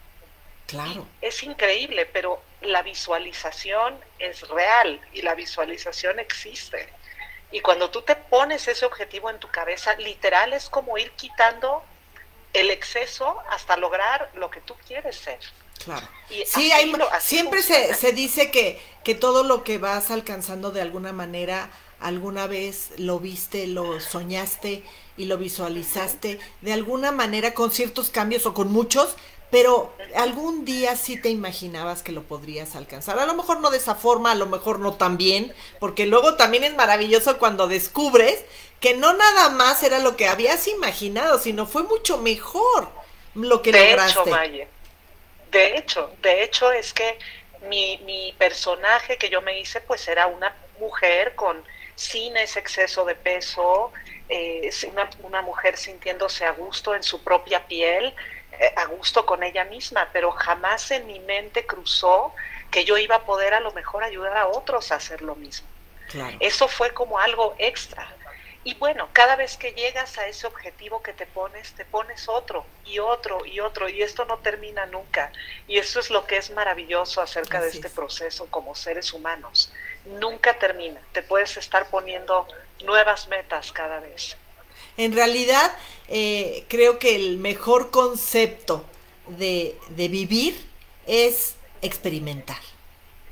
Claro. Es increíble, pero la visualización es real y la visualización existe. Y cuando tú te pones ese objetivo en tu cabeza, literal es como ir quitando el exceso hasta lograr lo que tú quieres ser. Claro. Y Sí, así hay, lo, así siempre se, funciona. se dice que, que todo lo que vas alcanzando de alguna manera, alguna vez lo viste, lo soñaste y lo Uh-huh, visualizaste, de alguna manera con ciertos cambios o con muchos, pero uh-huh. algún día sí te imaginabas que lo podrías alcanzar. A lo mejor no de esa forma, a lo mejor no tan bien, porque luego también es maravilloso cuando descubres que no nada más era lo que habías imaginado, sino fue mucho mejor lo que De hecho, lograste. Maye, de hecho, de hecho es que mi, mi personaje que yo me hice pues era una mujer con sin ese exceso de peso, eh, una, una mujer sintiéndose a gusto en su propia piel, eh, a gusto con ella misma, pero jamás en mi mente cruzó que yo iba a poder a lo mejor ayudar a otros a hacer lo mismo. Claro. Eso fue como algo extra. Y bueno, cada vez que llegas a ese objetivo que te pones, te pones otro y otro y otro, y esto no termina nunca. Y eso es lo que es maravilloso acerca de Así este es. proceso como seres humanos. Nunca termina, te puedes estar poniendo nuevas metas cada vez. En realidad, eh, creo que el mejor concepto de, de vivir es experimentar.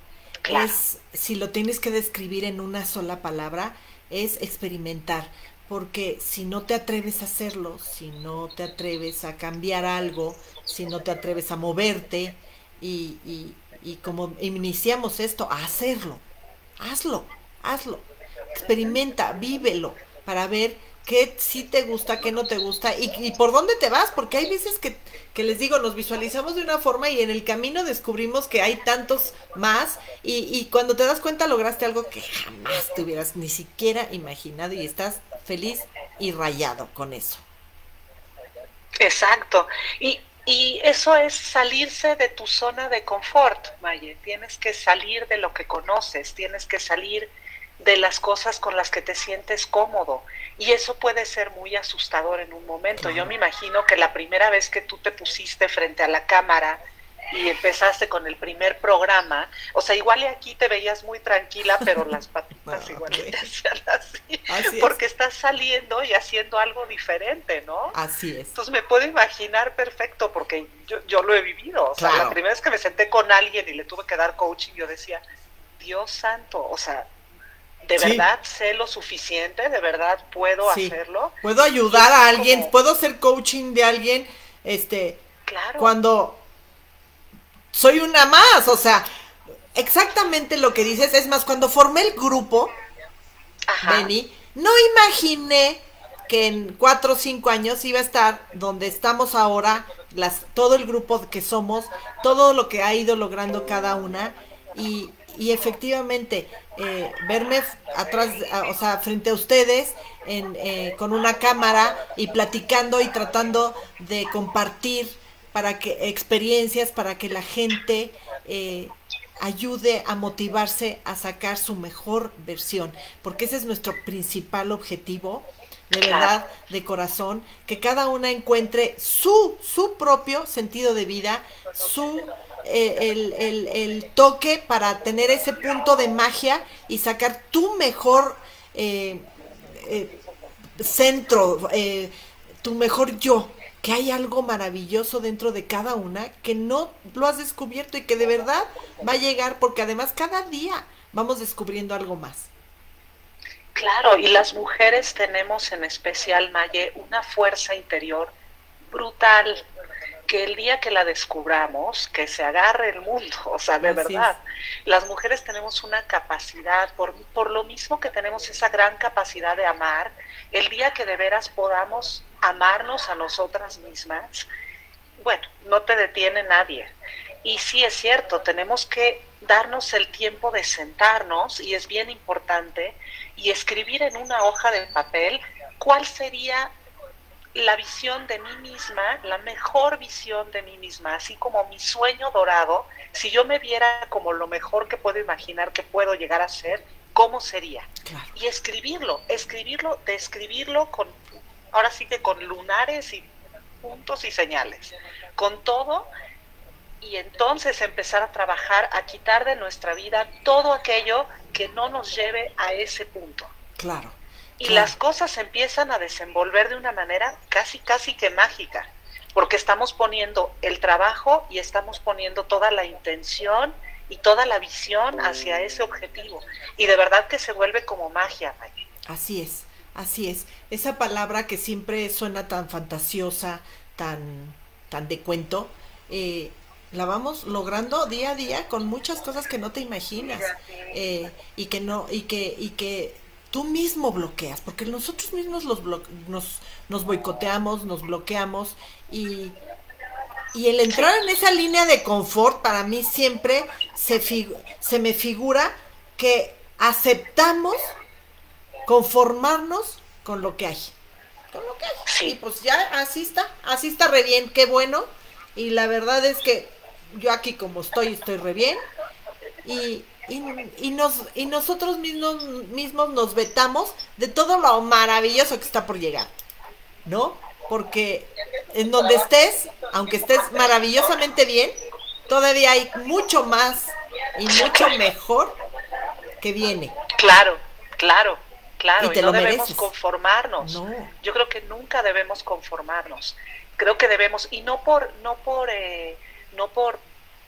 Claro. es, si lo tienes que describir en una sola palabra, es experimentar. Porque si no te atreves a hacerlo, si no te atreves a cambiar algo, si no te atreves a moverte y, y, y como iniciamos esto, a hacerlo, hazlo, hazlo, experimenta, vívelo para ver qué sí te gusta, qué no te gusta y, y por dónde te vas, porque hay veces que, que les digo, nos visualizamos de una forma y en el camino descubrimos que hay tantos más y, y cuando te das cuenta lograste algo que jamás te hubieras ni siquiera imaginado y estás feliz y rayado con eso. Exacto. Y, y eso es salirse de tu zona de confort, Maye. Tienes que salir de lo que conoces, tienes que salir de las cosas con las que te sientes cómodo. Y eso puede ser muy asustador en un momento. Claro. Yo me imagino que la primera vez que tú te pusiste frente a la cámara y empezaste con el primer programa, o sea, igual y aquí te veías muy tranquila, pero las patitas Ah, igual ok. te hacían así, Así es. porque estás saliendo y haciendo algo diferente, ¿no? Así es. Entonces me puedo imaginar perfecto, porque yo, yo lo he vivido. O sea, Claro. la primera vez que me senté con alguien y le tuve que dar coaching, yo decía, Dios santo, o sea, ¿de Sí. verdad sé lo suficiente? ¿De verdad puedo Sí. hacerlo? Puedo Y ayudar es a alguien, como, puedo hacer coaching de alguien, este, claro, cuando soy una más, o sea, exactamente lo que dices, es más, cuando formé el grupo, ajá, Benny, no imaginé que en cuatro o cinco años iba a estar donde estamos ahora, las, todo el grupo que somos, todo lo que ha ido logrando cada una, y, y efectivamente, eh, verme f- atrás, a- o sea, frente a ustedes, en, eh, con una cámara y platicando y tratando de compartir para que experiencias, para que la gente eh, ayude a motivarse a sacar su mejor versión, porque ese es nuestro principal objetivo, de claro, verdad, de corazón, que cada una encuentre su, su propio sentido de vida, su eh, el, el, el toque para tener ese punto de magia y sacar tu mejor eh, eh, centro, eh, tu mejor yo, que hay algo maravilloso dentro de cada una que no lo has descubierto y que de verdad va a llegar porque además cada día vamos descubriendo algo más. claro. Y las mujeres tenemos en especial, Maye, una fuerza interior brutal, que el día que la descubramos, que se agarre el mundo, o sea, de Así es. verdad, las mujeres tenemos una capacidad, por, por lo mismo que tenemos esa gran capacidad de amar, el día que de veras podamos amarnos a nosotras mismas, bueno, no te detiene nadie. Y sí es cierto, tenemos que darnos el tiempo de sentarnos, y es bien importante, y escribir en una hoja de papel cuál sería la visión de mí misma, la mejor visión de mí misma, así como mi sueño dorado, si yo me viera como lo mejor que puedo imaginar que puedo llegar a ser, ¿cómo sería? Claro. Y escribirlo, escribirlo, describirlo con, ahora sí que con lunares y puntos y señales, con todo, y entonces empezar a trabajar, a quitar de nuestra vida todo aquello que no nos lleve a ese punto. Claro. Y Claro. las cosas se empiezan a desenvolver de una manera casi, casi que mágica, porque estamos poniendo el trabajo y estamos poniendo toda la intención y toda la visión hacia ese objetivo. Y de verdad que se vuelve como magia, Maggie. Así es, así es. Esa palabra que siempre suena tan fantasiosa, tan, tan de cuento, eh, la vamos logrando día a día con muchas cosas que no te imaginas eh, y que no y que y que tú mismo bloqueas, porque nosotros mismos los blo nos nos boicoteamos, nos bloqueamos y y el entrar en esa línea de confort para mí siempre se figu se me figura que aceptamos conformarnos con lo que hay, con lo que hay. Y Sí, pues ya así está, así está re bien, qué bueno. Y la verdad es que yo aquí como estoy, estoy re bien. Y, y, y, nos, y nosotros mismos, mismos nos vetamos de todo lo maravilloso que está por llegar, ¿no? Porque en donde estés, aunque estés maravillosamente bien, todavía hay mucho más y mucho mejor que viene. claro, claro, Y claro, y te no lo debemos mereces. conformarnos. No, Yo creo que nunca debemos conformarnos. Creo que debemos, y no por, no por, eh, no por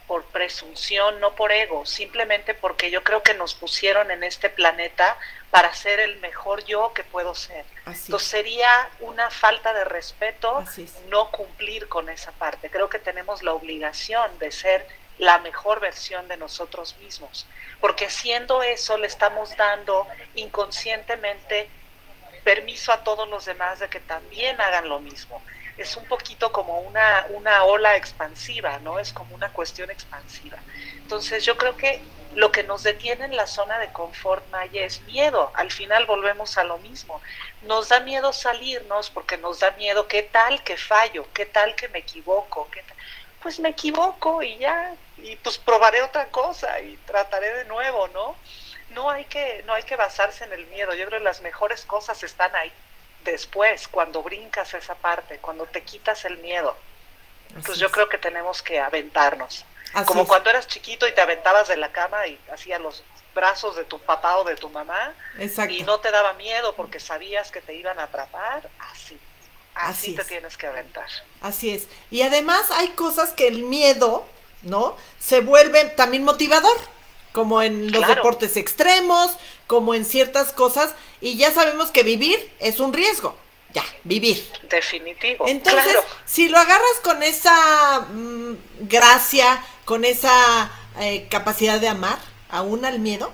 por presunción, no por ego, simplemente porque yo creo que nos pusieron en este planeta para ser el mejor yo que puedo ser. Así Entonces sería una falta de respeto no cumplir con esa parte. Creo que tenemos la obligación de ser la mejor versión de nosotros mismos, porque haciendo eso le estamos dando inconscientemente permiso a todos los demás de que también hagan lo mismo. Es un poquito como una, una ola expansiva, ¿no? Es como una cuestión expansiva. Entonces yo creo que lo que nos detiene en la zona de confort, Maya, es miedo. Al final volvemos a lo mismo. Nos da miedo salirnos porque nos da miedo, ¿qué tal que fallo? ¿Qué tal que me equivoco? ¿Qué tal? Pues me equivoco y ya, y pues probaré otra cosa y trataré de nuevo, ¿no? No hay que, no hay que basarse en el miedo. Yo creo que las mejores cosas están ahí. Después, cuando brincas esa parte, cuando te quitas el miedo, pues Así yo es. creo que tenemos que aventarnos. Así Como es. Cuando eras chiquito y te aventabas de la cama y hacías los brazos de tu papá o de tu mamá. Exacto. Y no te daba miedo porque sabías que te iban a atrapar, así. Así, así te es. tienes que aventar. Así es. Y además hay cosas que el miedo, ¿no? Se vuelve también motivador, como en los claro. deportes extremos, como en ciertas cosas, y ya sabemos que vivir es un riesgo, ya, vivir. Definitivo. Entonces, claro. si lo agarras con esa mmm, gracia, con esa eh, capacidad de amar, aún al miedo,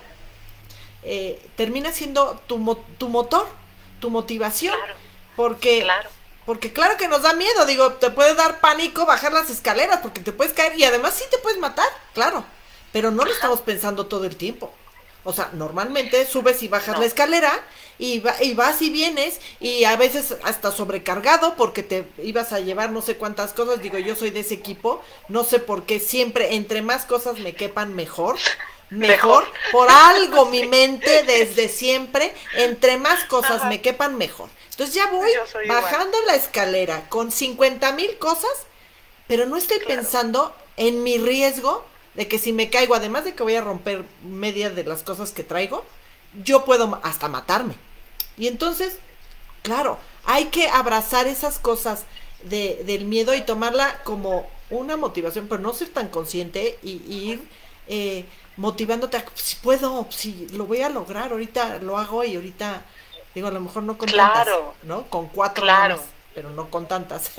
eh, termina siendo tu, mo tu motor, tu motivación, claro. porque... Claro. Porque claro que nos da miedo, digo, te puede dar pánico bajar las escaleras, porque te puedes caer, y además sí te puedes matar, claro. Pero no lo estamos pensando todo el tiempo. O sea, normalmente subes y bajas no. la escalera y, va, y vas y vienes y a veces hasta sobrecargado porque te ibas a llevar no sé cuántas cosas. Digo, yo soy de ese equipo, no sé por qué siempre entre más cosas me quepan mejor. Mejor, mejor. Por algo sí. mi mente desde siempre, entre más cosas Ajá. me quepan mejor. Entonces ya voy bajando igual. la escalera con cincuenta mil cosas, pero no estoy claro. pensando en mi riesgo de que si me caigo, además de que voy a romper media de las cosas que traigo, yo puedo hasta matarme. Y entonces, claro, hay que abrazar esas cosas de, del miedo y tomarla como una motivación, pero no ser tan consciente y, y ir eh, motivándote a, si puedo, si lo voy a lograr, ahorita lo hago y ahorita, digo, a lo mejor no con claro. tantas, ¿no? Con cuatro claro. más, pero no con tantas.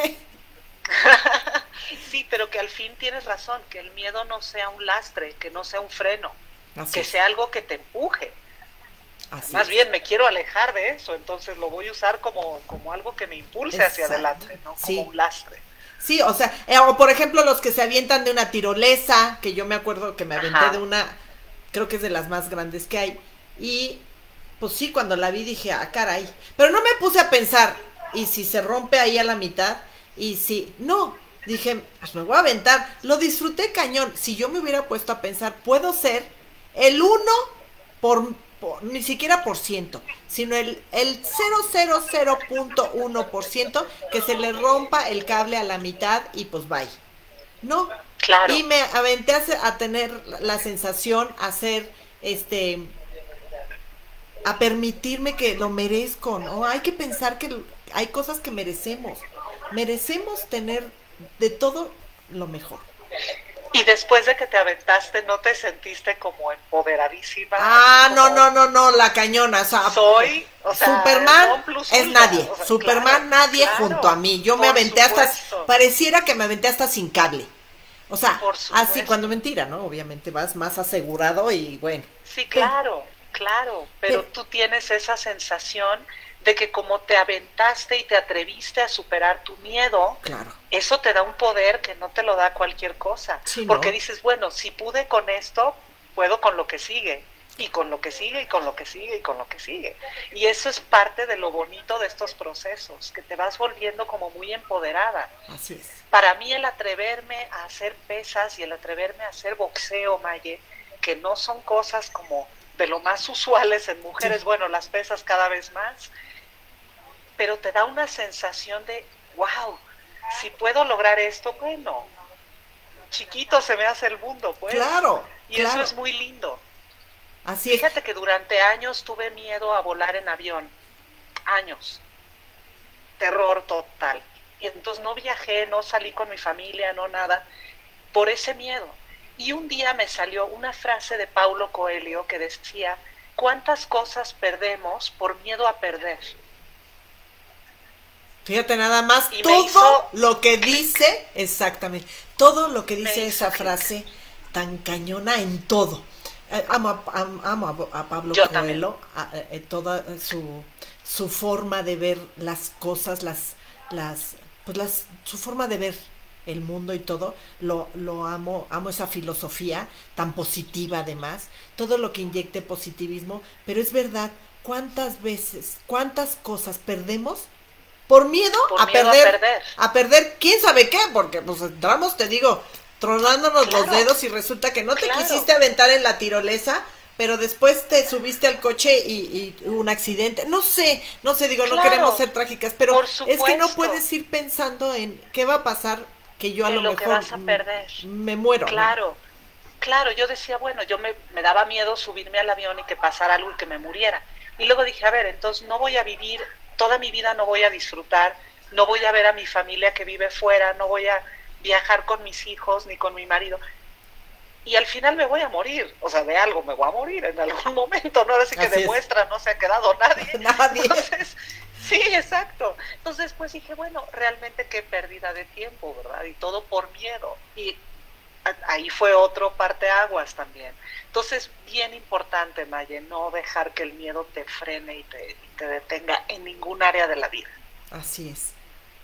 Sí, pero que al fin tienes razón, que el miedo no sea un lastre, que no sea un freno, Así que es. sea algo que te empuje. Así Más es. bien me quiero alejar de eso, entonces lo voy a usar como, como algo que me impulse Exacto. hacia adelante, no como sí. un lastre. Sí, o sea, eh, o por ejemplo los que se avientan de una tirolesa, que yo me acuerdo que me aventé Ajá. de una, creo que es de las más grandes que hay, y pues sí, cuando la vi dije, ah, caray, pero no me puse a pensar, y si se rompe ahí a la mitad, y si, no, dije, pues me voy a aventar, lo disfruté cañón. Si yo me hubiera puesto a pensar, puedo ser el uno por, por ni siquiera por ciento, sino el, el cero cero cero punto uno por ciento que se le rompa el cable a la mitad y pues bye. No, claro. Y me aventé a, a tener la sensación, a hacer, este, a permitirme que lo merezco, ¿no? Hay que pensar que hay cosas que merecemos, merecemos tener de todo lo mejor. Y después de que te aventaste, ¿no te sentiste como empoderadísima? Ah, como, no, no, no, no, la cañona, o sea, soy, o sea, Superman es nadie, o sea, Superman claro, nadie claro, junto a mí, yo me aventé supuesto. hasta, pareciera que me aventé hasta sin cable, o sea, así cuando mentira, ¿no? Obviamente vas más asegurado y bueno. Sí, claro, claro, pero, pero tú tienes esa sensación de que como te aventaste y te atreviste a superar tu miedo, claro. eso te da un poder que no te lo da cualquier cosa. Sí, porque ¿no? dices, bueno, si pude con esto, puedo con lo que sigue, y con lo que sigue, y con lo que sigue, y con lo que sigue. Y eso es parte de lo bonito de estos procesos, que te vas volviendo como muy empoderada. Así es. Para mí el atreverme a hacer pesas y el atreverme a hacer boxeo, Maye, que no son cosas como de lo más usuales en mujeres, sí. Bueno, las pesas cada vez más, pero te da una sensación de, wow, si puedo lograr esto, bueno, chiquito se me hace el mundo, pues. Claro, y claro. eso es muy lindo. Así Fíjate es. que durante años tuve miedo a volar en avión, años, terror total. Y entonces no viajé, no salí con mi familia, no nada, por ese miedo. Y un día me salió una frase de Paulo Coelho que decía, ¿cuántas cosas perdemos por miedo a perder? Fíjate nada más, Y me todo hizo, lo que dice, exactamente, todo lo que me dice hizo esa clic. frase tan cañona en todo. Eh, amo, a, am- amo a, a Pablo Yo también. Coelho, a- eh, eh, toda su, su forma de ver las cosas, las, las, pues las, su forma de ver el mundo y todo, lo, lo amo, amo esa filosofía tan positiva además, todo lo que inyecte positivismo, pero es verdad, cuántas veces, cuántas cosas perdemos por miedo Por a miedo a perder, perder. a perder quién sabe qué, porque pues entramos, te digo, tronándonos los Claro, dedos y resulta que no te claro, quisiste aventar en la tirolesa, pero después te subiste al coche y, y hubo un accidente. No sé, no sé, digo, no queremos claro, ser trágicas, pero por es que no supuesto, puedes ir pensando en qué va a pasar que yo a lo en lo que mejor vas a mm, perder. me muero, ¿no? Claro, claro, yo decía, bueno, yo me, me daba miedo subirme al avión y que pasara algo y que me muriera. Y luego dije, a ver, entonces no voy a vivir, toda mi vida no voy a disfrutar, no voy a ver a mi familia que vive fuera, no voy a viajar con mis hijos ni con mi marido. Y al final me voy a morir, o sea, de algo me voy a morir en algún momento, ¿no? Así que Así de es. muestra no se ha quedado nadie. Nadie. Entonces, sí, exacto. Entonces, pues dije, bueno, realmente qué pérdida de tiempo, ¿verdad? Y todo por miedo. Y ahí fue otro parteaguas también. Entonces, bien importante, Maye, no dejar que el miedo te frene y te, y te detenga en ningún área de la vida. Así es.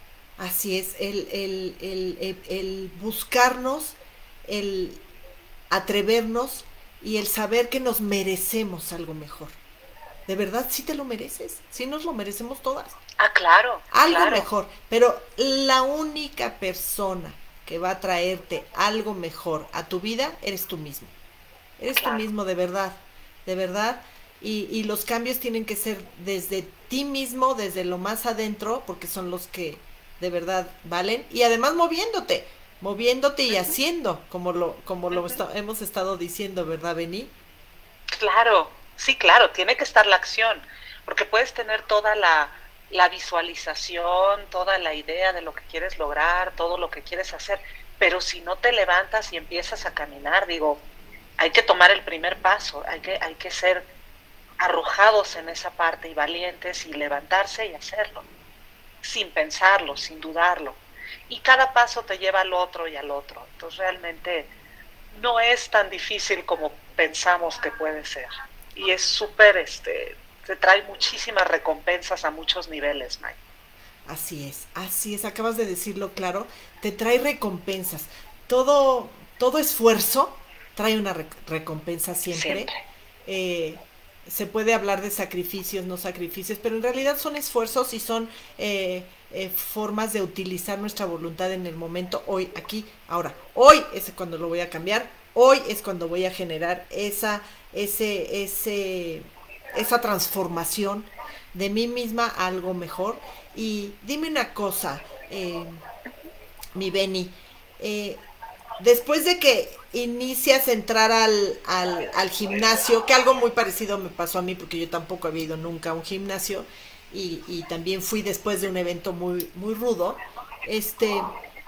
Así es, el, el, el, el, el buscarnos, el atrevernos y el saber que nos merecemos algo mejor. De verdad, sí te lo mereces, sí nos lo merecemos todas. Ah, claro, Algo claro, mejor, pero la única persona que va a traerte algo mejor a tu vida eres tú mismo. Eres tú claro. mismo de verdad, de verdad. Y, y los cambios tienen que ser desde ti mismo, desde lo más adentro, porque son los que de verdad valen. Y además moviéndote, moviéndote y Uh-huh, haciendo, como lo, como lo uh-huh. está, hemos estado diciendo, ¿verdad, Beni? Claro, sí, claro, tiene que estar la acción, porque puedes tener toda la, la visualización, toda la idea de lo que quieres lograr, todo lo que quieres hacer, pero si no te levantas y empiezas a caminar, digo, hay que tomar el primer paso, hay que, hay que ser arrojados en esa parte y valientes y levantarse y hacerlo, sin pensarlo, sin dudarlo. Y cada paso te lleva al otro y al otro. Entonces realmente no es tan difícil como pensamos que puede ser. Y es súper, este, te trae muchísimas recompensas a muchos niveles, Mike. Así es, así es, acabas de decirlo claro, te trae recompensas. Todo, todo esfuerzo trae una rec- recompensa siempre. Siempre. Eh, Se puede hablar de sacrificios, no sacrificios, pero en realidad son esfuerzos y son eh, eh, formas de utilizar nuestra voluntad en el momento, hoy, aquí, ahora. Hoy es cuando lo voy a cambiar, hoy es cuando voy a generar esa, ese, ese, esa transformación de mí misma a algo mejor. Y dime una cosa, eh, mi Beni, eh, después de que inicias a entrar al, al, al gimnasio, que algo muy parecido me pasó a mí porque yo tampoco había ido nunca a un gimnasio y, y también fui después de un evento muy, muy rudo, este,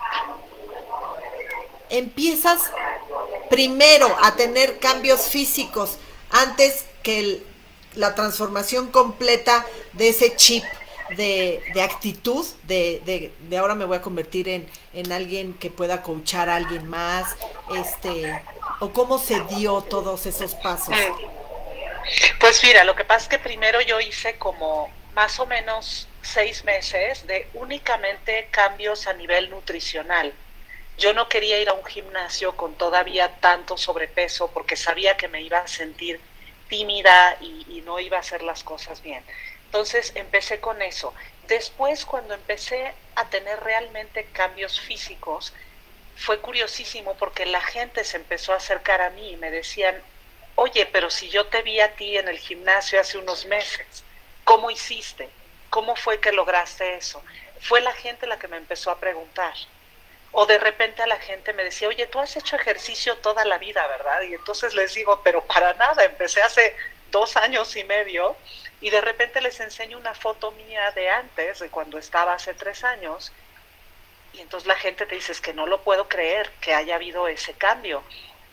empiezas primero a tener cambios físicos antes que el, la transformación completa de ese chip de, de actitud, de, de, de, ahora me voy a convertir en, en alguien que pueda coachar a alguien más, este, o cómo se dio todos esos pasos. Pues mira, lo que pasa es que primero yo hice como más o menos seis meses de únicamente cambios a nivel nutricional. Yo no quería ir a un gimnasio con todavía tanto sobrepeso porque sabía que me iba a sentir tímida y, y no iba a hacer las cosas bien. Entonces empecé con eso. Después, cuando empecé a tener realmente cambios físicos, fue curiosísimo porque la gente se empezó a acercar a mí y me decían, oye, pero si yo te vi a ti en el gimnasio hace unos meses, ¿cómo hiciste? ¿Cómo fue que lograste eso? Fue la gente la que me empezó a preguntar. O de repente a la gente me decía, oye, tú has hecho ejercicio toda la vida, ¿verdad? Y entonces les digo, pero para nada, empecé hace dos años y medio y de repente les enseño una foto mía de antes, de cuando estaba hace tres años, y entonces la gente te dice, es que no lo puedo creer que haya habido ese cambio.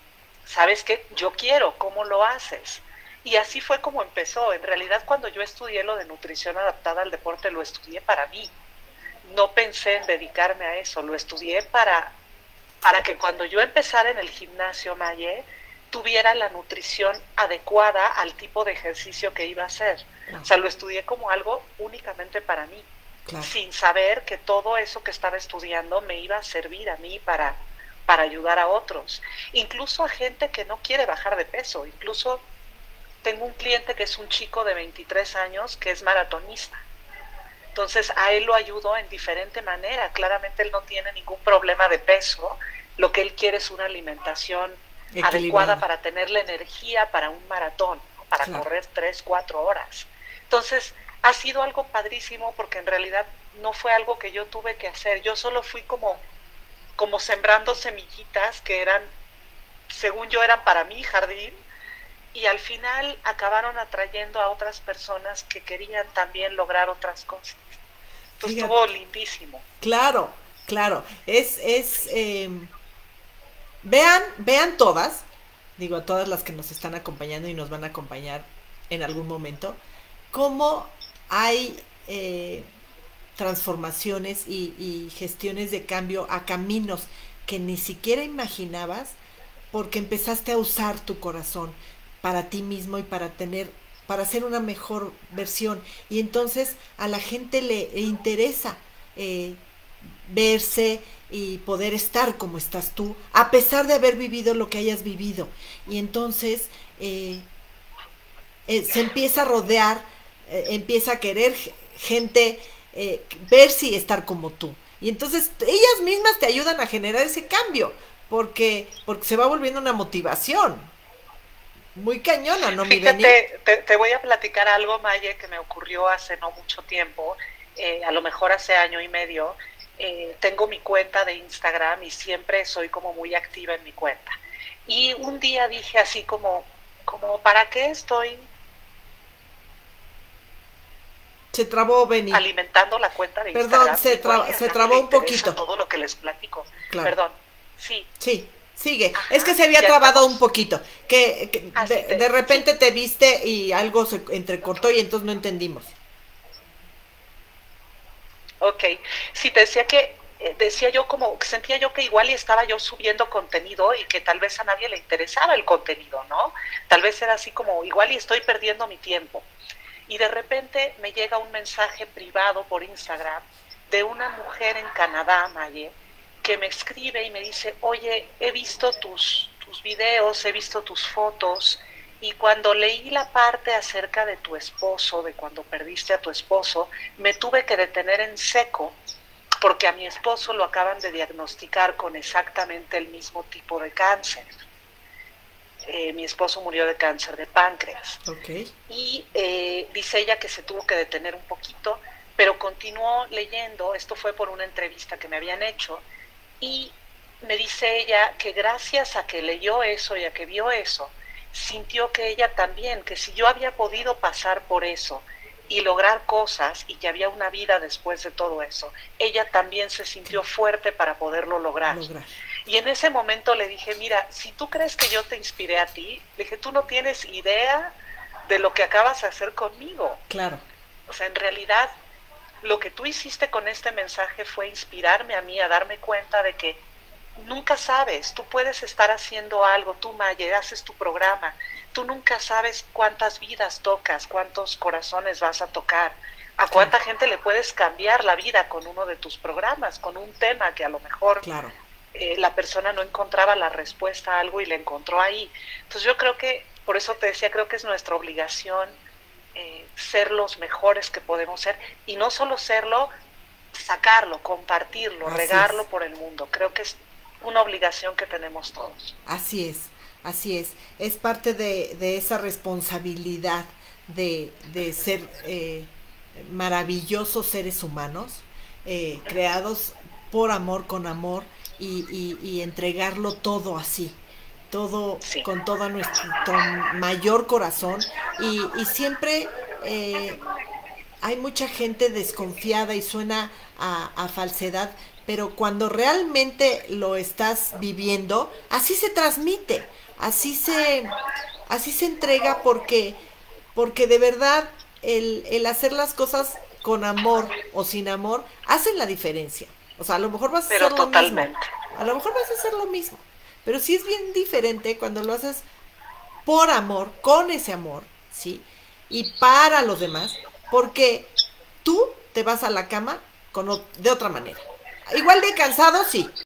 ¿sabes qué? Yo quiero, ¿cómo lo haces? Y así fue como empezó. En realidad, cuando yo estudié lo de nutrición adaptada al deporte, lo estudié para mí. No pensé en dedicarme a eso, lo estudié para, para que cuando yo empezara en el gimnasio, Maye, tuviera la nutrición adecuada al tipo de ejercicio que iba a hacer. Claro. O sea, lo estudié como algo únicamente para mí, claro, sin saber que todo eso que estaba estudiando me iba a servir a mí para, para ayudar a otros. Incluso a gente que no quiere bajar de peso. Incluso tengo un cliente que es un chico de veintitrés años que es maratonista. Entonces a él lo ayudo en diferente manera. Claramente él no tiene ningún problema de peso. Lo que él quiere es una alimentación adecuada para tener la energía para un maratón, para claro, correr tres, cuatro horas. Entonces ha sido algo padrísimo porque en realidad no fue algo que yo tuve que hacer. Yo solo fui como, como sembrando semillitas que eran, según yo, eran para mi jardín, y al final acabaron atrayendo a otras personas que querían también lograr otras cosas. Entonces Fíjate. estuvo lindísimo. Claro, claro. Es, es eh, vean, vean todas, digo, a todas las que nos están acompañando y nos van a acompañar en algún momento, cómo hay eh, transformaciones y, y gestiones de cambio a caminos que ni siquiera imaginabas, porque empezaste a usar tu corazón para ti mismo y para tener, para ser una mejor versión. Y entonces a la gente le, le interesa eh, verse y poder estar como estás tú, a pesar de haber vivido lo que hayas vivido. Y entonces eh, eh, se empieza a rodear, eh, empieza a querer gente eh, verse y estar como tú. Y entonces ellas mismas te ayudan a generar ese cambio, porque, porque se va volviendo una motivación. Muy cañona, ¿no, mi Beni? Fíjate, te, te voy a platicar algo, Maye, que me ocurrió hace no mucho tiempo, eh, a lo mejor hace año y medio. Eh, tengo mi cuenta de Instagram y siempre soy como muy activa en mi cuenta. Y un día dije así como, como ¿para qué estoy se trabó, Beni? alimentando la cuenta de Perdón, Instagram? se, tra se trabó un poquito. Todo lo que les platico. Claro. Perdón, sí. Sí. Sigue, ajá, es que se había trabado estamos. un poquito, que, que ah, de, sí, te, de repente sí. te viste y algo se entrecortó y entonces no entendimos. Ok, sí, te decía que, eh, decía yo como, sentía yo que igual y estaba yo subiendo contenido y que tal vez a nadie le interesaba el contenido, ¿no? Tal vez era así como, igual y estoy perdiendo mi tiempo. Y de repente me llega un mensaje privado por Instagram de una mujer en Canadá, Maye, que me escribe y me dice, oye, he visto tus, tus videos, he visto tus fotos, y cuando leí la parte acerca de tu esposo, de cuando perdiste a tu esposo, me tuve que detener en seco, porque a mi esposo lo acaban de diagnosticar con exactamente el mismo tipo de cáncer. Eh, mi esposo murió de cáncer de páncreas. Okay. Y eh, dice ella que se tuvo que detener un poquito, pero continuó leyendo, esto fue por una entrevista que me habían hecho, y me dice ella que gracias a que leyó eso y a que vio eso, sintió que ella también, que si yo había podido pasar por eso y lograr cosas y que había una vida después de todo eso, ella también se sintió fuerte para poderlo lograr. lograr. Y en ese momento le dije, mira, si tú crees que yo te inspiré a ti, le dije, tú no tienes idea de lo que acabas de hacer conmigo. Claro. O sea, en realidad, lo que tú hiciste con este mensaje fue inspirarme a mí a darme cuenta de que nunca sabes, tú puedes estar haciendo algo, tú Maye, haces tu programa, tú nunca sabes cuántas vidas tocas, cuántos corazones vas a tocar, a cuánta claro. gente le puedes cambiar la vida con uno de tus programas, con un tema que a lo mejor claro. eh, la persona no encontraba la respuesta a algo y la encontró ahí. Entonces yo creo que, por eso te decía, creo que es nuestra obligación Eh, ser los mejores que podemos ser, y no solo serlo, sacarlo, compartirlo, así regarlo es. Por el mundo. Creo que es una obligación que tenemos todos. Así es, así es. Es parte de, de esa responsabilidad de, de ser eh, maravillosos seres humanos, eh, creados por amor, con amor, y, y, y entregarlo todo así. todo sí. con todo nuestro mayor corazón y, y siempre eh, hay mucha gente desconfiada y suena a, a falsedad, pero cuando realmente lo estás viviendo, así se transmite, así se, así se entrega porque, porque de verdad el, el hacer las cosas con amor o sin amor hacen la diferencia. O sea, a lo mejor vas a Pero hacer lo mismo, totalmente. a lo mejor vas a hacer lo mismo, pero sí es bien diferente cuando lo haces por amor, con ese amor, ¿sí? Y para los demás, porque tú te vas a la cama con, o- de otra manera. Igual de cansado, sí,